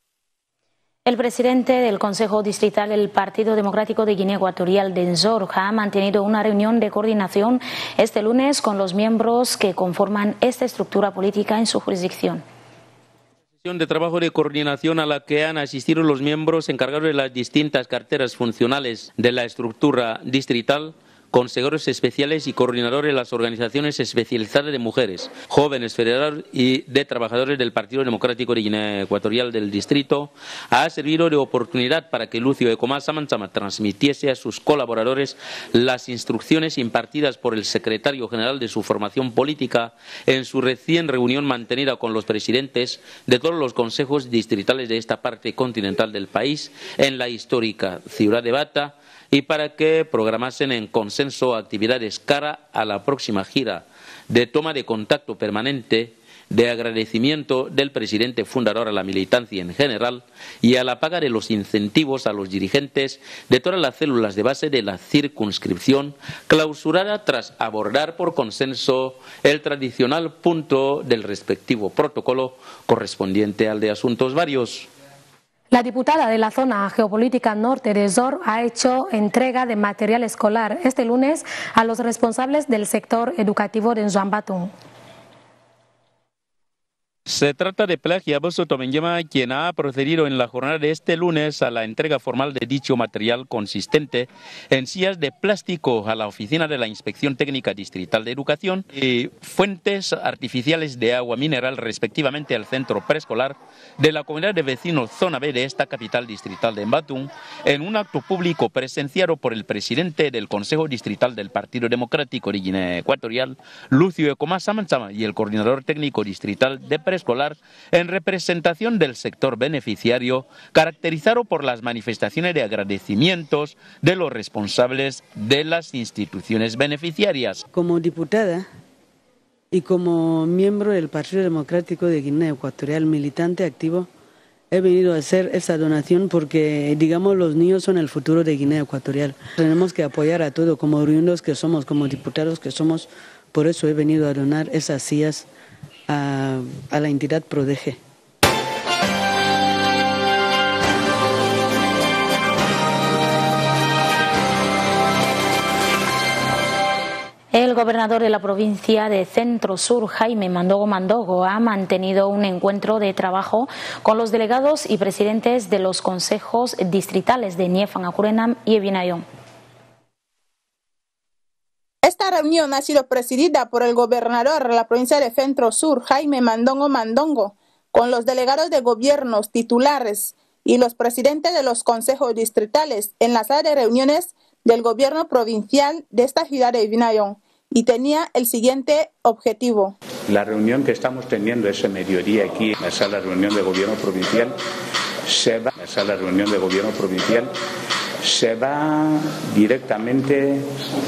El presidente del Consejo Distrital del Partido Democrático de Guinea Ecuatorial, Denzor, ha mantenido una reunión de coordinación este lunes con los miembros que conforman esta estructura política en su jurisdicción. De trabajo de coordinación a la que han asistido los miembros encargados de las distintas carteras funcionales de la estructura distrital, consejeros especiales y coordinadores de las organizaciones especializadas de mujeres, jóvenes federados y de trabajadores del Partido Democrático de Guinea Ecuatorial del distrito, ha servido de oportunidad para que Lucio Ecomá Samantzama transmitiese a sus colaboradores las instrucciones impartidas por el secretario general de su formación política en su recién reunión mantenida con los presidentes de todos los consejos distritales de esta parte continental del país en la histórica ciudad de Bata, y para que programasen en consenso actividades cara a la próxima gira de toma de contacto permanente, de agradecimiento del presidente fundador a la militancia en general y a la paga de los incentivos a los dirigentes de todas las células de base de la circunscripción, clausurada tras abordar por consenso el tradicional punto del respectivo protocolo correspondiente al de asuntos varios. La diputada de la zona geopolítica norte de Zor ha hecho entrega de material escolar este lunes a los responsables del sector educativo de Nzuambatung. Se trata de Plagia Boso Tomenyema, quien ha procedido en la jornada de este lunes a la entrega formal de dicho material consistente en sillas de plástico a la oficina de la Inspección Técnica Distrital de Educación y fuentes artificiales de agua mineral respectivamente al centro preescolar de la comunidad de vecinos Zona B de esta capital distrital de Mbatung, en un acto público presenciado por el presidente del Consejo Distrital del Partido Democrático de Guinea Ecuatorial, Lucio Ecomá Samantzama, y el coordinador técnico distrital de preescolar en representación del sector beneficiario, caracterizado por las manifestaciones de agradecimientos de los responsables de las instituciones beneficiarias. Como diputada y como miembro del Partido Democrático de Guinea Ecuatorial, militante activo, he venido a hacer esta donación porque, digamos, los niños son el futuro de Guinea Ecuatorial. Tenemos que apoyar a todo, como oriundos que somos, como diputados que somos. Por eso he venido a donar esas sillas a, a la entidad Prodege. El gobernador de la provincia de Centro Sur, Jaime Mandogo Mandogo, ha mantenido un encuentro de trabajo con los delegados y presidentes de los consejos distritales de Niéfan, Acurenam y Ebinayón. Esta reunión ha sido presidida por el gobernador de la provincia de Centro Sur, Jaime Mandogo Mandongo, con los delegados de gobiernos titulares y los presidentes de los consejos distritales en la sala de reuniones del gobierno provincial de esta ciudad de Ebinayón, y tenía el siguiente objetivo. La reunión que estamos teniendo ese mediodía aquí en la sala de reunión de gobierno provincial se va, la sala de reunión de gobierno provincial se va directamente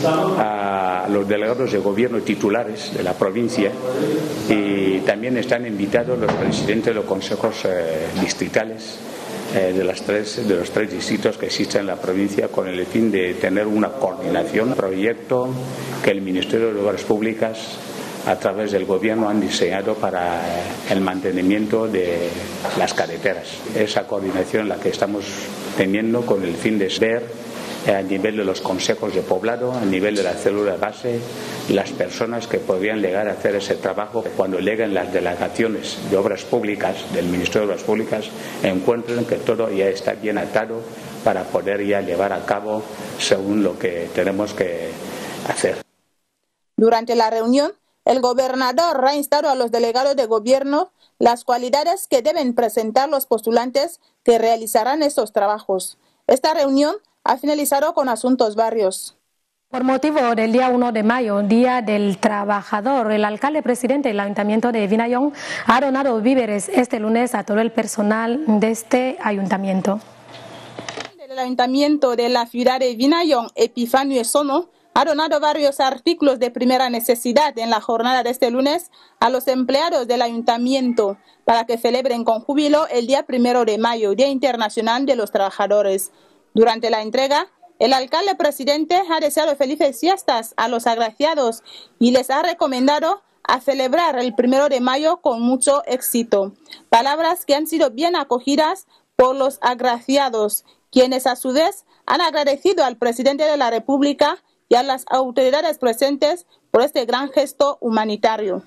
a los delegados de gobierno titulares de la provincia, y también están invitados los presidentes de los consejos eh, distritales eh, de, las tres, de los tres distritos que existen en la provincia, con el fin de tener una coordinación, un proyecto que el Ministerio de Obras Públicas a través del gobierno han diseñado para el mantenimiento de las carreteras. Esa coordinación la que estamos teniendo con el fin de ver a nivel de los consejos de poblado, a nivel de la célula base, las personas que podrían llegar a hacer ese trabajo, cuando lleguen las delegaciones de obras públicas, del Ministerio de Obras Públicas, encuentren que todo ya está bien atado para poder ya llevar a cabo según lo que tenemos que hacer. Durante la reunión, el gobernador ha instado a los delegados de gobierno las cualidades que deben presentar los postulantes que realizarán estos trabajos. Esta reunión ha finalizado con asuntos varios. Por motivo del día uno de mayo, Día del Trabajador, el alcalde presidente del Ayuntamiento de Ebinayón ha donado víveres este lunes a todo el personal de este ayuntamiento. El Ayuntamiento de la ciudad de Ebinayón, Epifanio Esono, ha donado varios artículos de primera necesidad en la jornada de este lunes a los empleados del ayuntamiento para que celebren con júbilo el día primero de mayo, Día Internacional de los Trabajadores. Durante la entrega, el alcalde presidente ha deseado felices fiestas a los agraciados y les ha recomendado a celebrar el primero de mayo con mucho éxito. Palabras que han sido bien acogidas por los agraciados, quienes a su vez han agradecido al presidente de la República y a las autoridades presentes por este gran gesto humanitario.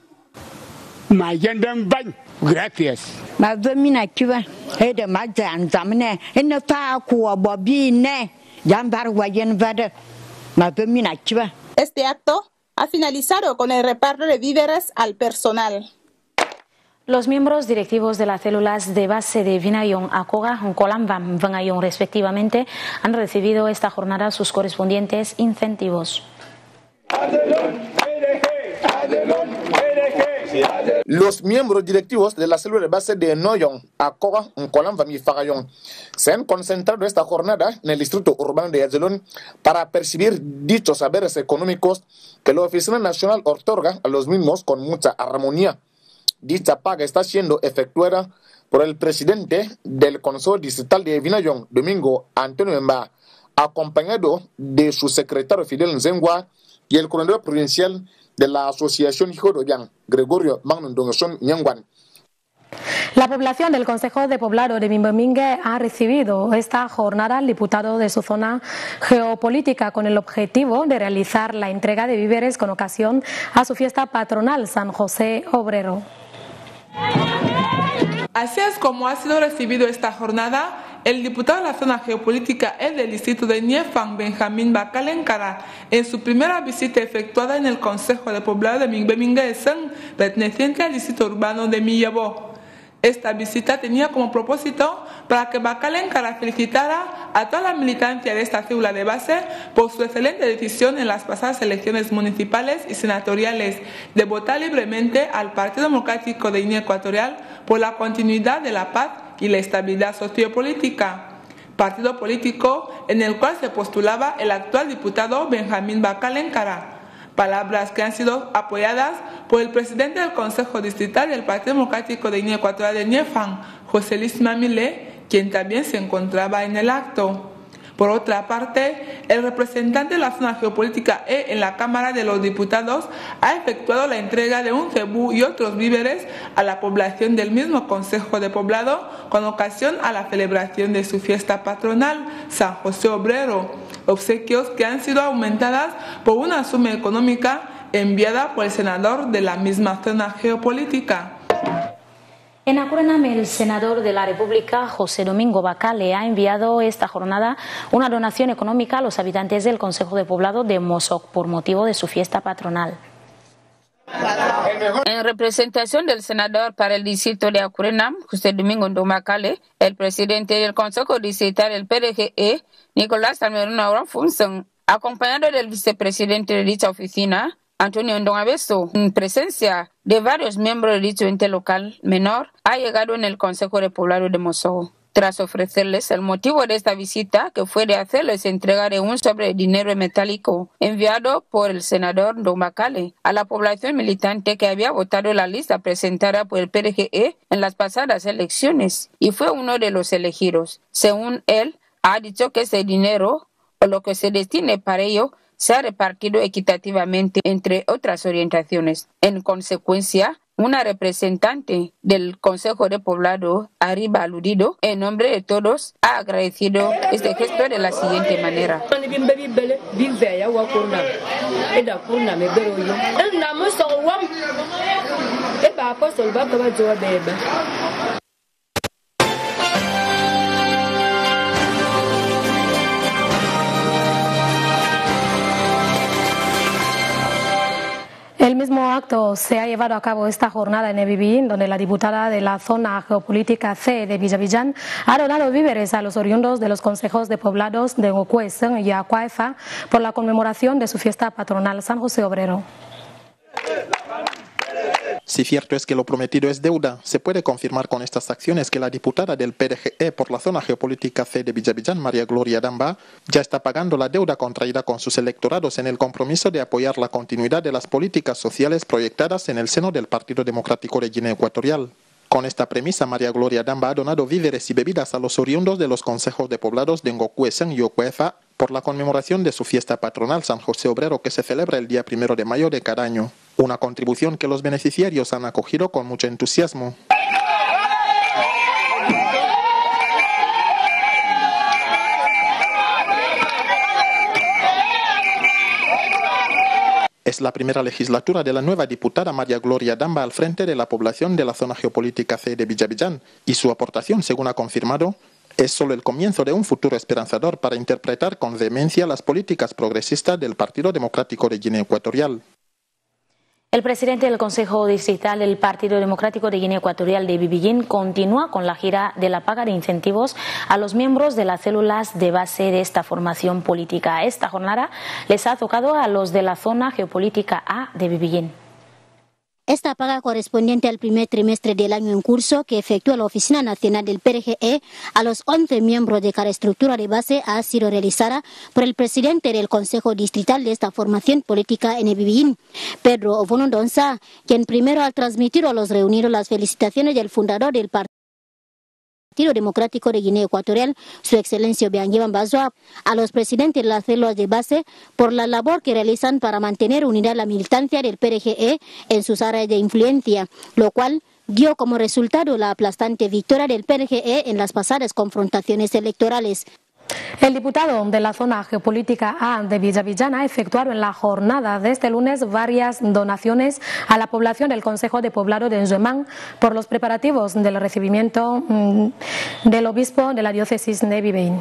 Gracias. Este acto ha finalizado con el reparto de víveres al personal. Los miembros directivos de las células de base de Ebinayón, Akoga, Nkolamba, Vangayón respectivamente han recibido esta jornada sus correspondientes incentivos. Los miembros directivos de la célula de base de Noyon, Akoga, Nkolamba y Fagayón se han concentrado esta jornada en el distrito urbano de Yazelón para percibir dichos saberes económicos que la Oficina Nacional otorga a los mismos con mucha armonía. Dicha paga está siendo efectuada por el presidente del Consejo Distrital de Ebinayón, Domingo Antonio Mba, acompañado de su secretario Fidel Nzengua y el coordinador provincial de la Asociación Hijo de Obiang, Gregorio Magnundongason Ñanguan. La población del Consejo de Poblado de Bimbomingue ha recibido esta jornada al diputado de su zona geopolítica con el objetivo de realizar la entrega de víveres con ocasión a su fiesta patronal San José Obrero. Así es como ha sido recibido esta jornada el diputado de la zona geopolítica, el del distrito de Niéfan, Benjamín Bacalenkara, en su primera visita efectuada en el Consejo de Poblado de Bimbomingue, perteneciente al distrito urbano de Millabo. Esta visita tenía como propósito para que Bacalenkara felicitara a toda la militancia de esta célula de base por su excelente decisión en las pasadas elecciones municipales y senatoriales de votar libremente al Partido Democrático de Guinea Ecuatorial por la continuidad de la paz y la estabilidad sociopolítica. Partido político en el cual se postulaba el actual diputado Benjamín Bacalenkara. Palabras que han sido apoyadas por el presidente del Consejo Distrital del Partido Democrático de Guinea Ecuatorial de Niéfan, José Luis Mamile, quien también se encontraba en el acto. Por otra parte, el representante de la zona geopolítica E en la Cámara de los Diputados ha efectuado la entrega de un cebú y otros víveres a la población del mismo Consejo de Poblado con ocasión a la celebración de su fiesta patronal, San José Obrero, obsequios que han sido aumentadas por una suma económica enviada por el senador de la misma zona geopolítica. En Acurenam, el senador de la República, José Domingo Bacale, ha enviado esta jornada una donación económica a los habitantes del Consejo de Poblado de Mosoc por motivo de su fiesta patronal. En representación del senador para el distrito de Acurenam, José Domingo Bacale, el presidente del Consejo Distrital del P D G E, Nicolás Almeruna Oranfunson, acompañado del vicepresidente de dicha oficina, Antonio Ndongabeso, en presencia de varios miembros de dicho ente local menor, ha llegado en el Consejo de Poblado de Mosoc. Tras ofrecerles el motivo de esta visita, que fue de hacerles entrega de un sobre de dinero metálico enviado por el senador Don Bacale a la población militante que había votado la lista presentada por el P D G E en las pasadas elecciones y fue uno de los elegidos. Según él, ha dicho que ese dinero o lo que se destine para ello se ha repartido equitativamente entre otras orientaciones. En consecuencia, una representante del Consejo de Poblado, arriba aludido, en nombre de todos, ha agradecido este gesto de la siguiente manera. El mismo acto se ha llevado a cabo esta jornada en Ebibín, donde la diputada de la zona geopolítica C de Villavillán ha donado víveres a los oriundos de los consejos de poblados de Ngocuesen y Acuaefa por la conmemoración de su fiesta patronal San José Obrero. Si cierto es que lo prometido es deuda, se puede confirmar con estas acciones que la diputada del P D G E por la zona geopolítica C de Villavillán, María Gloria Damba, ya está pagando la deuda contraída con sus electorados en el compromiso de apoyar la continuidad de las políticas sociales proyectadas en el seno del Partido Democrático de Guinea Ecuatorial. Con esta premisa, María Gloria Damba ha donado víveres y bebidas a los oriundos de los consejos de poblados de Ngocuesen y Ocuefa por la conmemoración de su fiesta patronal San José Obrero, que se celebra el día primero de mayo de cada año. Una contribución que los beneficiarios han acogido con mucho entusiasmo. Es la primera legislatura de la nueva diputada María Gloria Damba al frente de la población de la zona geopolítica C de Villavillán, y su aportación, según ha confirmado, es solo el comienzo de un futuro esperanzador para interpretar con vehemencia las políticas progresistas del Partido Democrático de Guinea Ecuatorial. El presidente del Consejo Distrital del Partido Democrático de Guinea Ecuatorial de Bibillín continúa con la gira de la paga de incentivos a los miembros de las células de base de esta formación política. Esta jornada les ha tocado a los de la zona geopolítica A de Bibillín. Esta paga correspondiente al primer trimestre del año en curso que efectúa la Oficina Nacional del P D G E a los once miembros de cada estructura de base ha sido realizada por el presidente del Consejo Distrital de esta formación política en Ebibín, Pedro Ovonondonza, quien primero ha transmitido a los reunidos las felicitaciones del fundador del partido Partido Democrático de Guinea Ecuatorial, su excelencia Bianguiban Bazoa, a los presidentes de las células de base por la labor que realizan para mantener unida la militancia del P D G E en sus áreas de influencia, lo cual dio como resultado la aplastante victoria del P D G E en las pasadas confrontaciones electorales. El diputado de la zona geopolítica A de Villavillán ha efectuado en la jornada de este lunes varias donaciones a la población del Consejo de Poblado de Nzuemán por los preparativos del recibimiento del obispo de la diócesis de Bibein.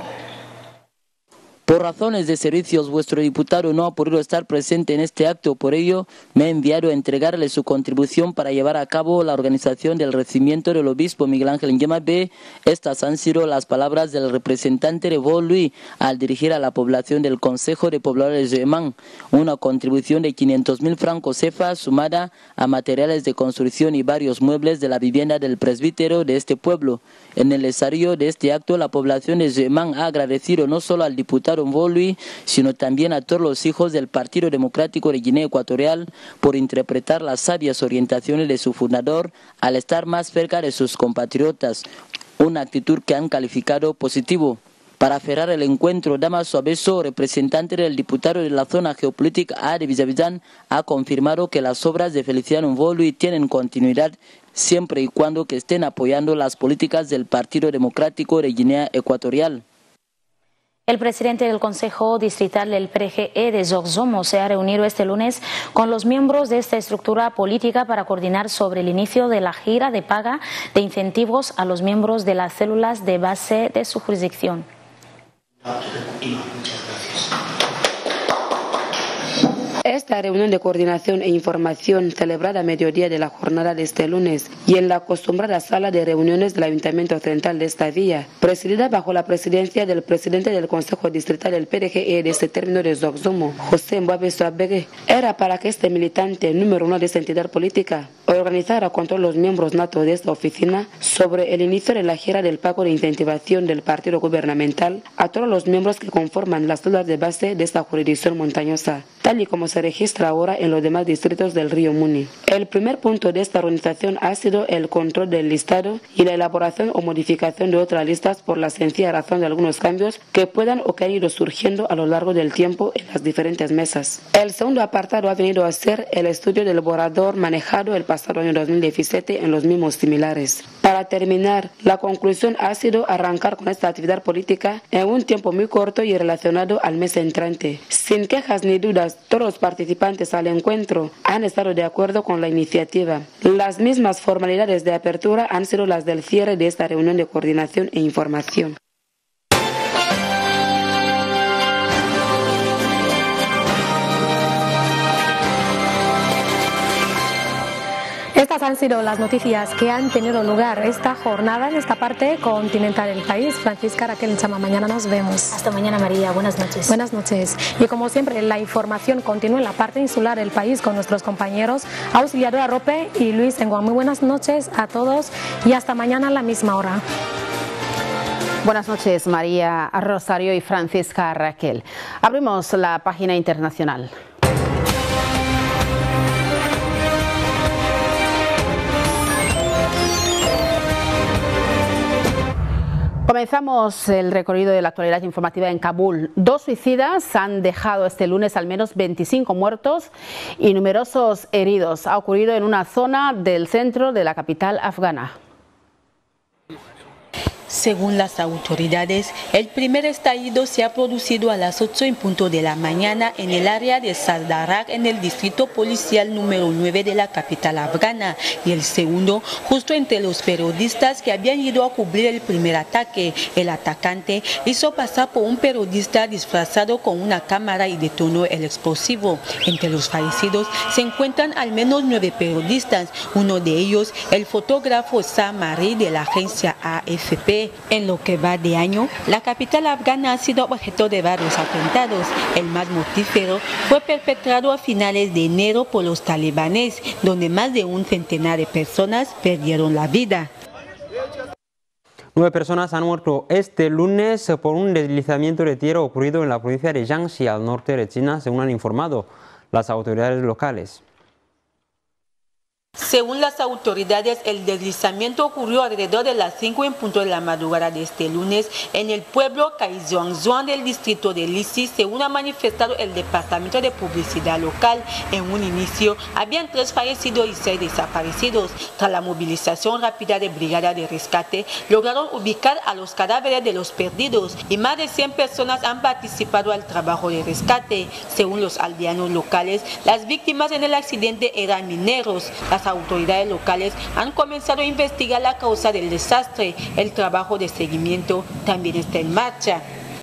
Por razones de servicios, vuestro diputado no ha podido estar presente en este acto, por ello me ha enviado a entregarle su contribución para llevar a cabo la organización del recibimiento del obispo Miguel Ángel Nguema B. Estas han sido las palabras del representante de Bolui al dirigir a la población del Consejo de Poblado de Nzuemán una contribución de quinientos mil francos C F A sumada a materiales de construcción y varios muebles de la vivienda del presbítero de este pueblo. En el desarrollo de este acto, la población de Nzuemán ha agradecido no solo al diputado Bolui, sino también a todos los hijos del Partido Democrático de Guinea Ecuatorial por interpretar las sabias orientaciones de su fundador al estar más cerca de sus compatriotas, una actitud que han calificado positivo. Para cerrar el encuentro, Damaso Abeso, representante del diputado de la zona geopolítica A de Villavillán, ha confirmado que las obras de Feliciano Mvolu tienen continuidad siempre y cuando que estén apoyando las políticas del Partido Democrático de Guinea Ecuatorial. El presidente del Consejo Distrital del P R G E de Zogzomo se ha reunido este lunes con los miembros de esta estructura política para coordinar sobre el inicio de la gira de paga de incentivos a los miembros de las células de base de su jurisdicción. Esta reunión de coordinación e información celebrada a mediodía de la jornada de este lunes y en la acostumbrada sala de reuniones del Ayuntamiento Central de esta villa, presidida bajo la presidencia del presidente del Consejo Distrital del P R G E de este término de Zogzomo, José Mbabeso Abegue, era para que este militante número uno de esta entidad política organizara con todos los miembros natos de esta oficina sobre el inicio de la gira del pago de incentivación del partido gubernamental a todos los miembros que conforman las células de base de esta jurisdicción montañosa, tal y como se registra ahora en los demás distritos del río Muni. El primer punto de esta organización ha sido el control del listado y la elaboración o modificación de otras listas por la sencilla razón de algunos cambios que puedan o que han ido surgiendo a lo largo del tiempo en las diferentes mesas. El segundo apartado ha venido a ser el estudio del borrador manejado el pasado año dos mil diecisiete en los mismos similares. Para terminar, la conclusión ha sido arrancar con esta actividad política en un tiempo muy corto y relacionado al mes entrante. Sin quejas ni dudas, todos los participantes al encuentro han estado de acuerdo con la iniciativa. Las mismas formalidades de apertura han sido las del cierre de esta reunión de coordinación e información. Estas han sido las noticias que han tenido lugar esta jornada en esta parte continental del país. Francisca, Raquel Chama, mañana nos vemos. Hasta mañana, María. Buenas noches. Buenas noches. Y como siempre, la información continúa en la parte insular del país con nuestros compañeros Auxiliadora Rope y Luis Engua. Muy buenas noches a todos y hasta mañana a la misma hora. Buenas noches, María, Rosario y Francisca, Raquel. Abrimos la página internacional. Comenzamos el recorrido de la actualidad informativa en Kabul. Dos suicidas han dejado este lunes al menos veinticinco muertos y numerosos heridos. Ha ocurrido en una zona del centro de la capital afgana. Según las autoridades, el primer estallido se ha producido a las ocho en punto de la mañana en el área de Sardarak, en el distrito policial número nueve de la capital afgana, y el segundo justo entre los periodistas que habían ido a cubrir el primer ataque. El atacante hizo pasar por un periodista disfrazado con una cámara y detonó el explosivo. Entre los fallecidos se encuentran al menos nueve periodistas, uno de ellos el fotógrafo Sam Mari de la agencia A F P. En lo que va de año, la capital afgana ha sido objeto de varios atentados. El más mortífero fue perpetrado a finales de enero por los talibanes, donde más de un centenar de personas perdieron la vida. Nueve personas han muerto este lunes por un deslizamiento de tierra ocurrido en la provincia de Jiangxi, al norte de China, según han informado las autoridades locales. Según las autoridades, el deslizamiento ocurrió alrededor de las cinco en punto de la madrugada de este lunes en el pueblo Kaizhuangzuan del distrito de Lisi, según ha manifestado el Departamento de Publicidad local. En un inicio, habían tres fallecidos y seis desaparecidos. Tras la movilización rápida de brigada de rescate, lograron ubicar a los cadáveres de los perdidos y más de cien personas han participado al trabajo de rescate. Según los aldeanos locales, las víctimas en el accidente eran mineros. Las autoridades locales han comenzado a investigar la causa del desastre. El trabajo de seguimiento también está en marcha.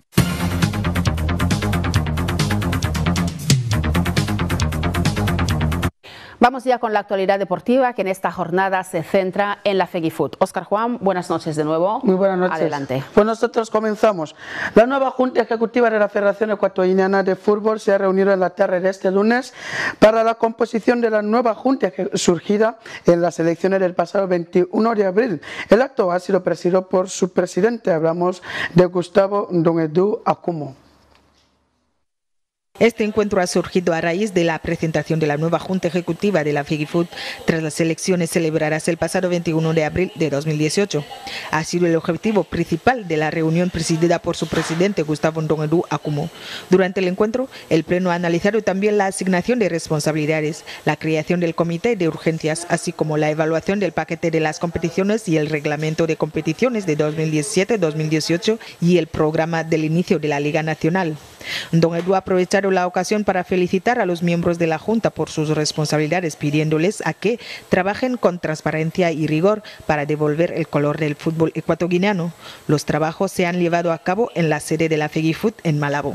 Vamos ya con la actualidad deportiva, que en esta jornada se centra en la FEGIFUT. Óscar Juan, buenas noches de nuevo. Muy buenas noches. Adelante. Pues nosotros comenzamos. La nueva Junta Ejecutiva de la Federación Ecuatoriana de Fútbol se ha reunido en la tarde de este lunes para la composición de la nueva Junta surgida en las elecciones del pasado veintiuno de abril. El acto ha sido presidido por su presidente. Hablamos de Gustavo Don Edu Akumo. Este encuentro ha surgido a raíz de la presentación de la nueva Junta Ejecutiva de la FEGIFOOT tras las elecciones celebradas el pasado veintiuno de abril de dos mil dieciocho. Ha sido el objetivo principal de la reunión presidida por su presidente Gustavo Ndonguedou Akumo. Durante el encuentro, el Pleno ha analizado también la asignación de responsabilidades, la creación del Comité de Urgencias, así como la evaluación del paquete de las competiciones y el reglamento de competiciones de dos mil diecisiete dos mil dieciocho y el programa del inicio de la Liga Nacional. Ndonguedou ha aprovechado la ocasión para felicitar a los miembros de la Junta por sus responsabilidades, pidiéndoles a que trabajen con transparencia y rigor para devolver el color del fútbol ecuatoguineano. Los trabajos se han llevado a cabo en la sede de la FEGIFOOT en Malabo.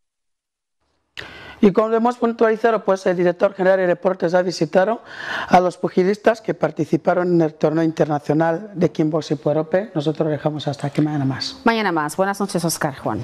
Y como hemos puntualizado, pues el director general de deportes ha visitado a los pugilistas que participaron en el torneo internacional de kickboxing por Europe. Nosotros dejamos hasta aquí, mañana más. Mañana más. Buenas noches, Oscar. Juan.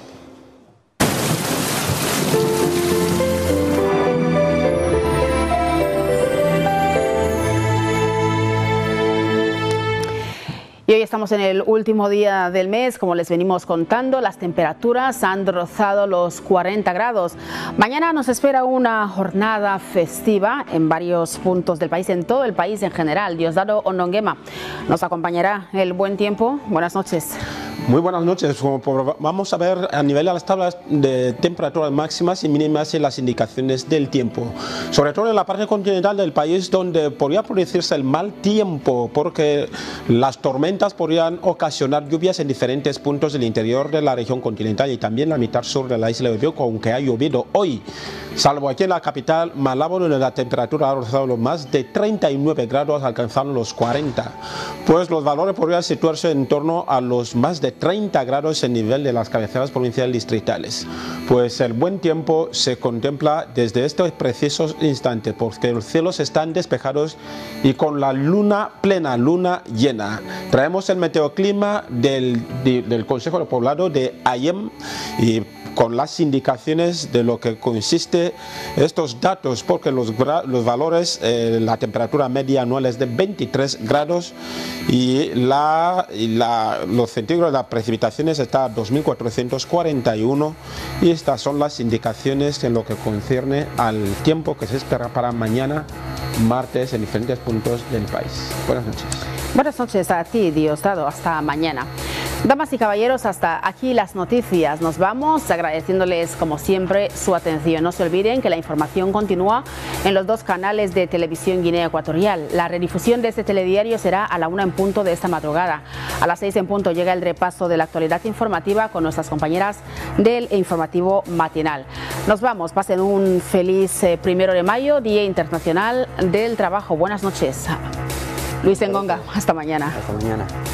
Y hoy estamos en el último día del mes, como les venimos contando, las temperaturas han rozado los cuarenta grados. Mañana nos espera una jornada festiva en varios puntos del país, en todo el país en general. Diosdado Ondonguema nos acompañará el buen tiempo. Buenas noches. Muy buenas noches. Vamos a ver a nivel de las tablas de temperaturas máximas y mínimas y las indicaciones del tiempo. Sobre todo en la parte continental del país, donde podría producirse el mal tiempo, porque las tormentas podrían ocasionar lluvias en diferentes puntos del interior de la región continental y también la mitad sur de la isla de Bioko, aunque ha llovido hoy. Salvo aquí en la capital, Malabo, donde la temperatura ha rozado los más de treinta y nueve grados, alcanzando los cuarenta. Pues los valores podrían situarse en torno a los más de treinta grados en nivel de las cabeceras provinciales distritales. Pues el buen tiempo se contempla desde este preciso instante, porque los cielos están despejados y con la luna plena, luna llena. Traemos el meteoclima del, de, del Consejo de Poblado de Ayem y con las indicaciones de lo que consiste estos datos, porque los, los valores, eh, la temperatura media anual es de veintitrés grados y, la, y la, los centígrados de las precipitaciones está a dos mil cuatrocientos cuarenta y uno, y estas son las indicaciones en lo que concierne al tiempo que se espera para mañana martes en diferentes puntos del país. Buenas noches. Buenas noches a ti, Diosdado. Hasta mañana. Damas y caballeros, hasta aquí las noticias. Nos vamos agradeciéndoles como siempre su atención. No se olviden que la información continúa en los dos canales de televisión Guinea Ecuatorial. La redifusión de este telediario será a la una en punto de esta madrugada. A las seis en punto llega el repaso de la actualidad informativa con nuestras compañeras del informativo matinal. Nos vamos, pasen un feliz eh, primero de mayo, Día Internacional del Trabajo. Buenas noches. Luis Engonga, hasta mañana. Hasta mañana.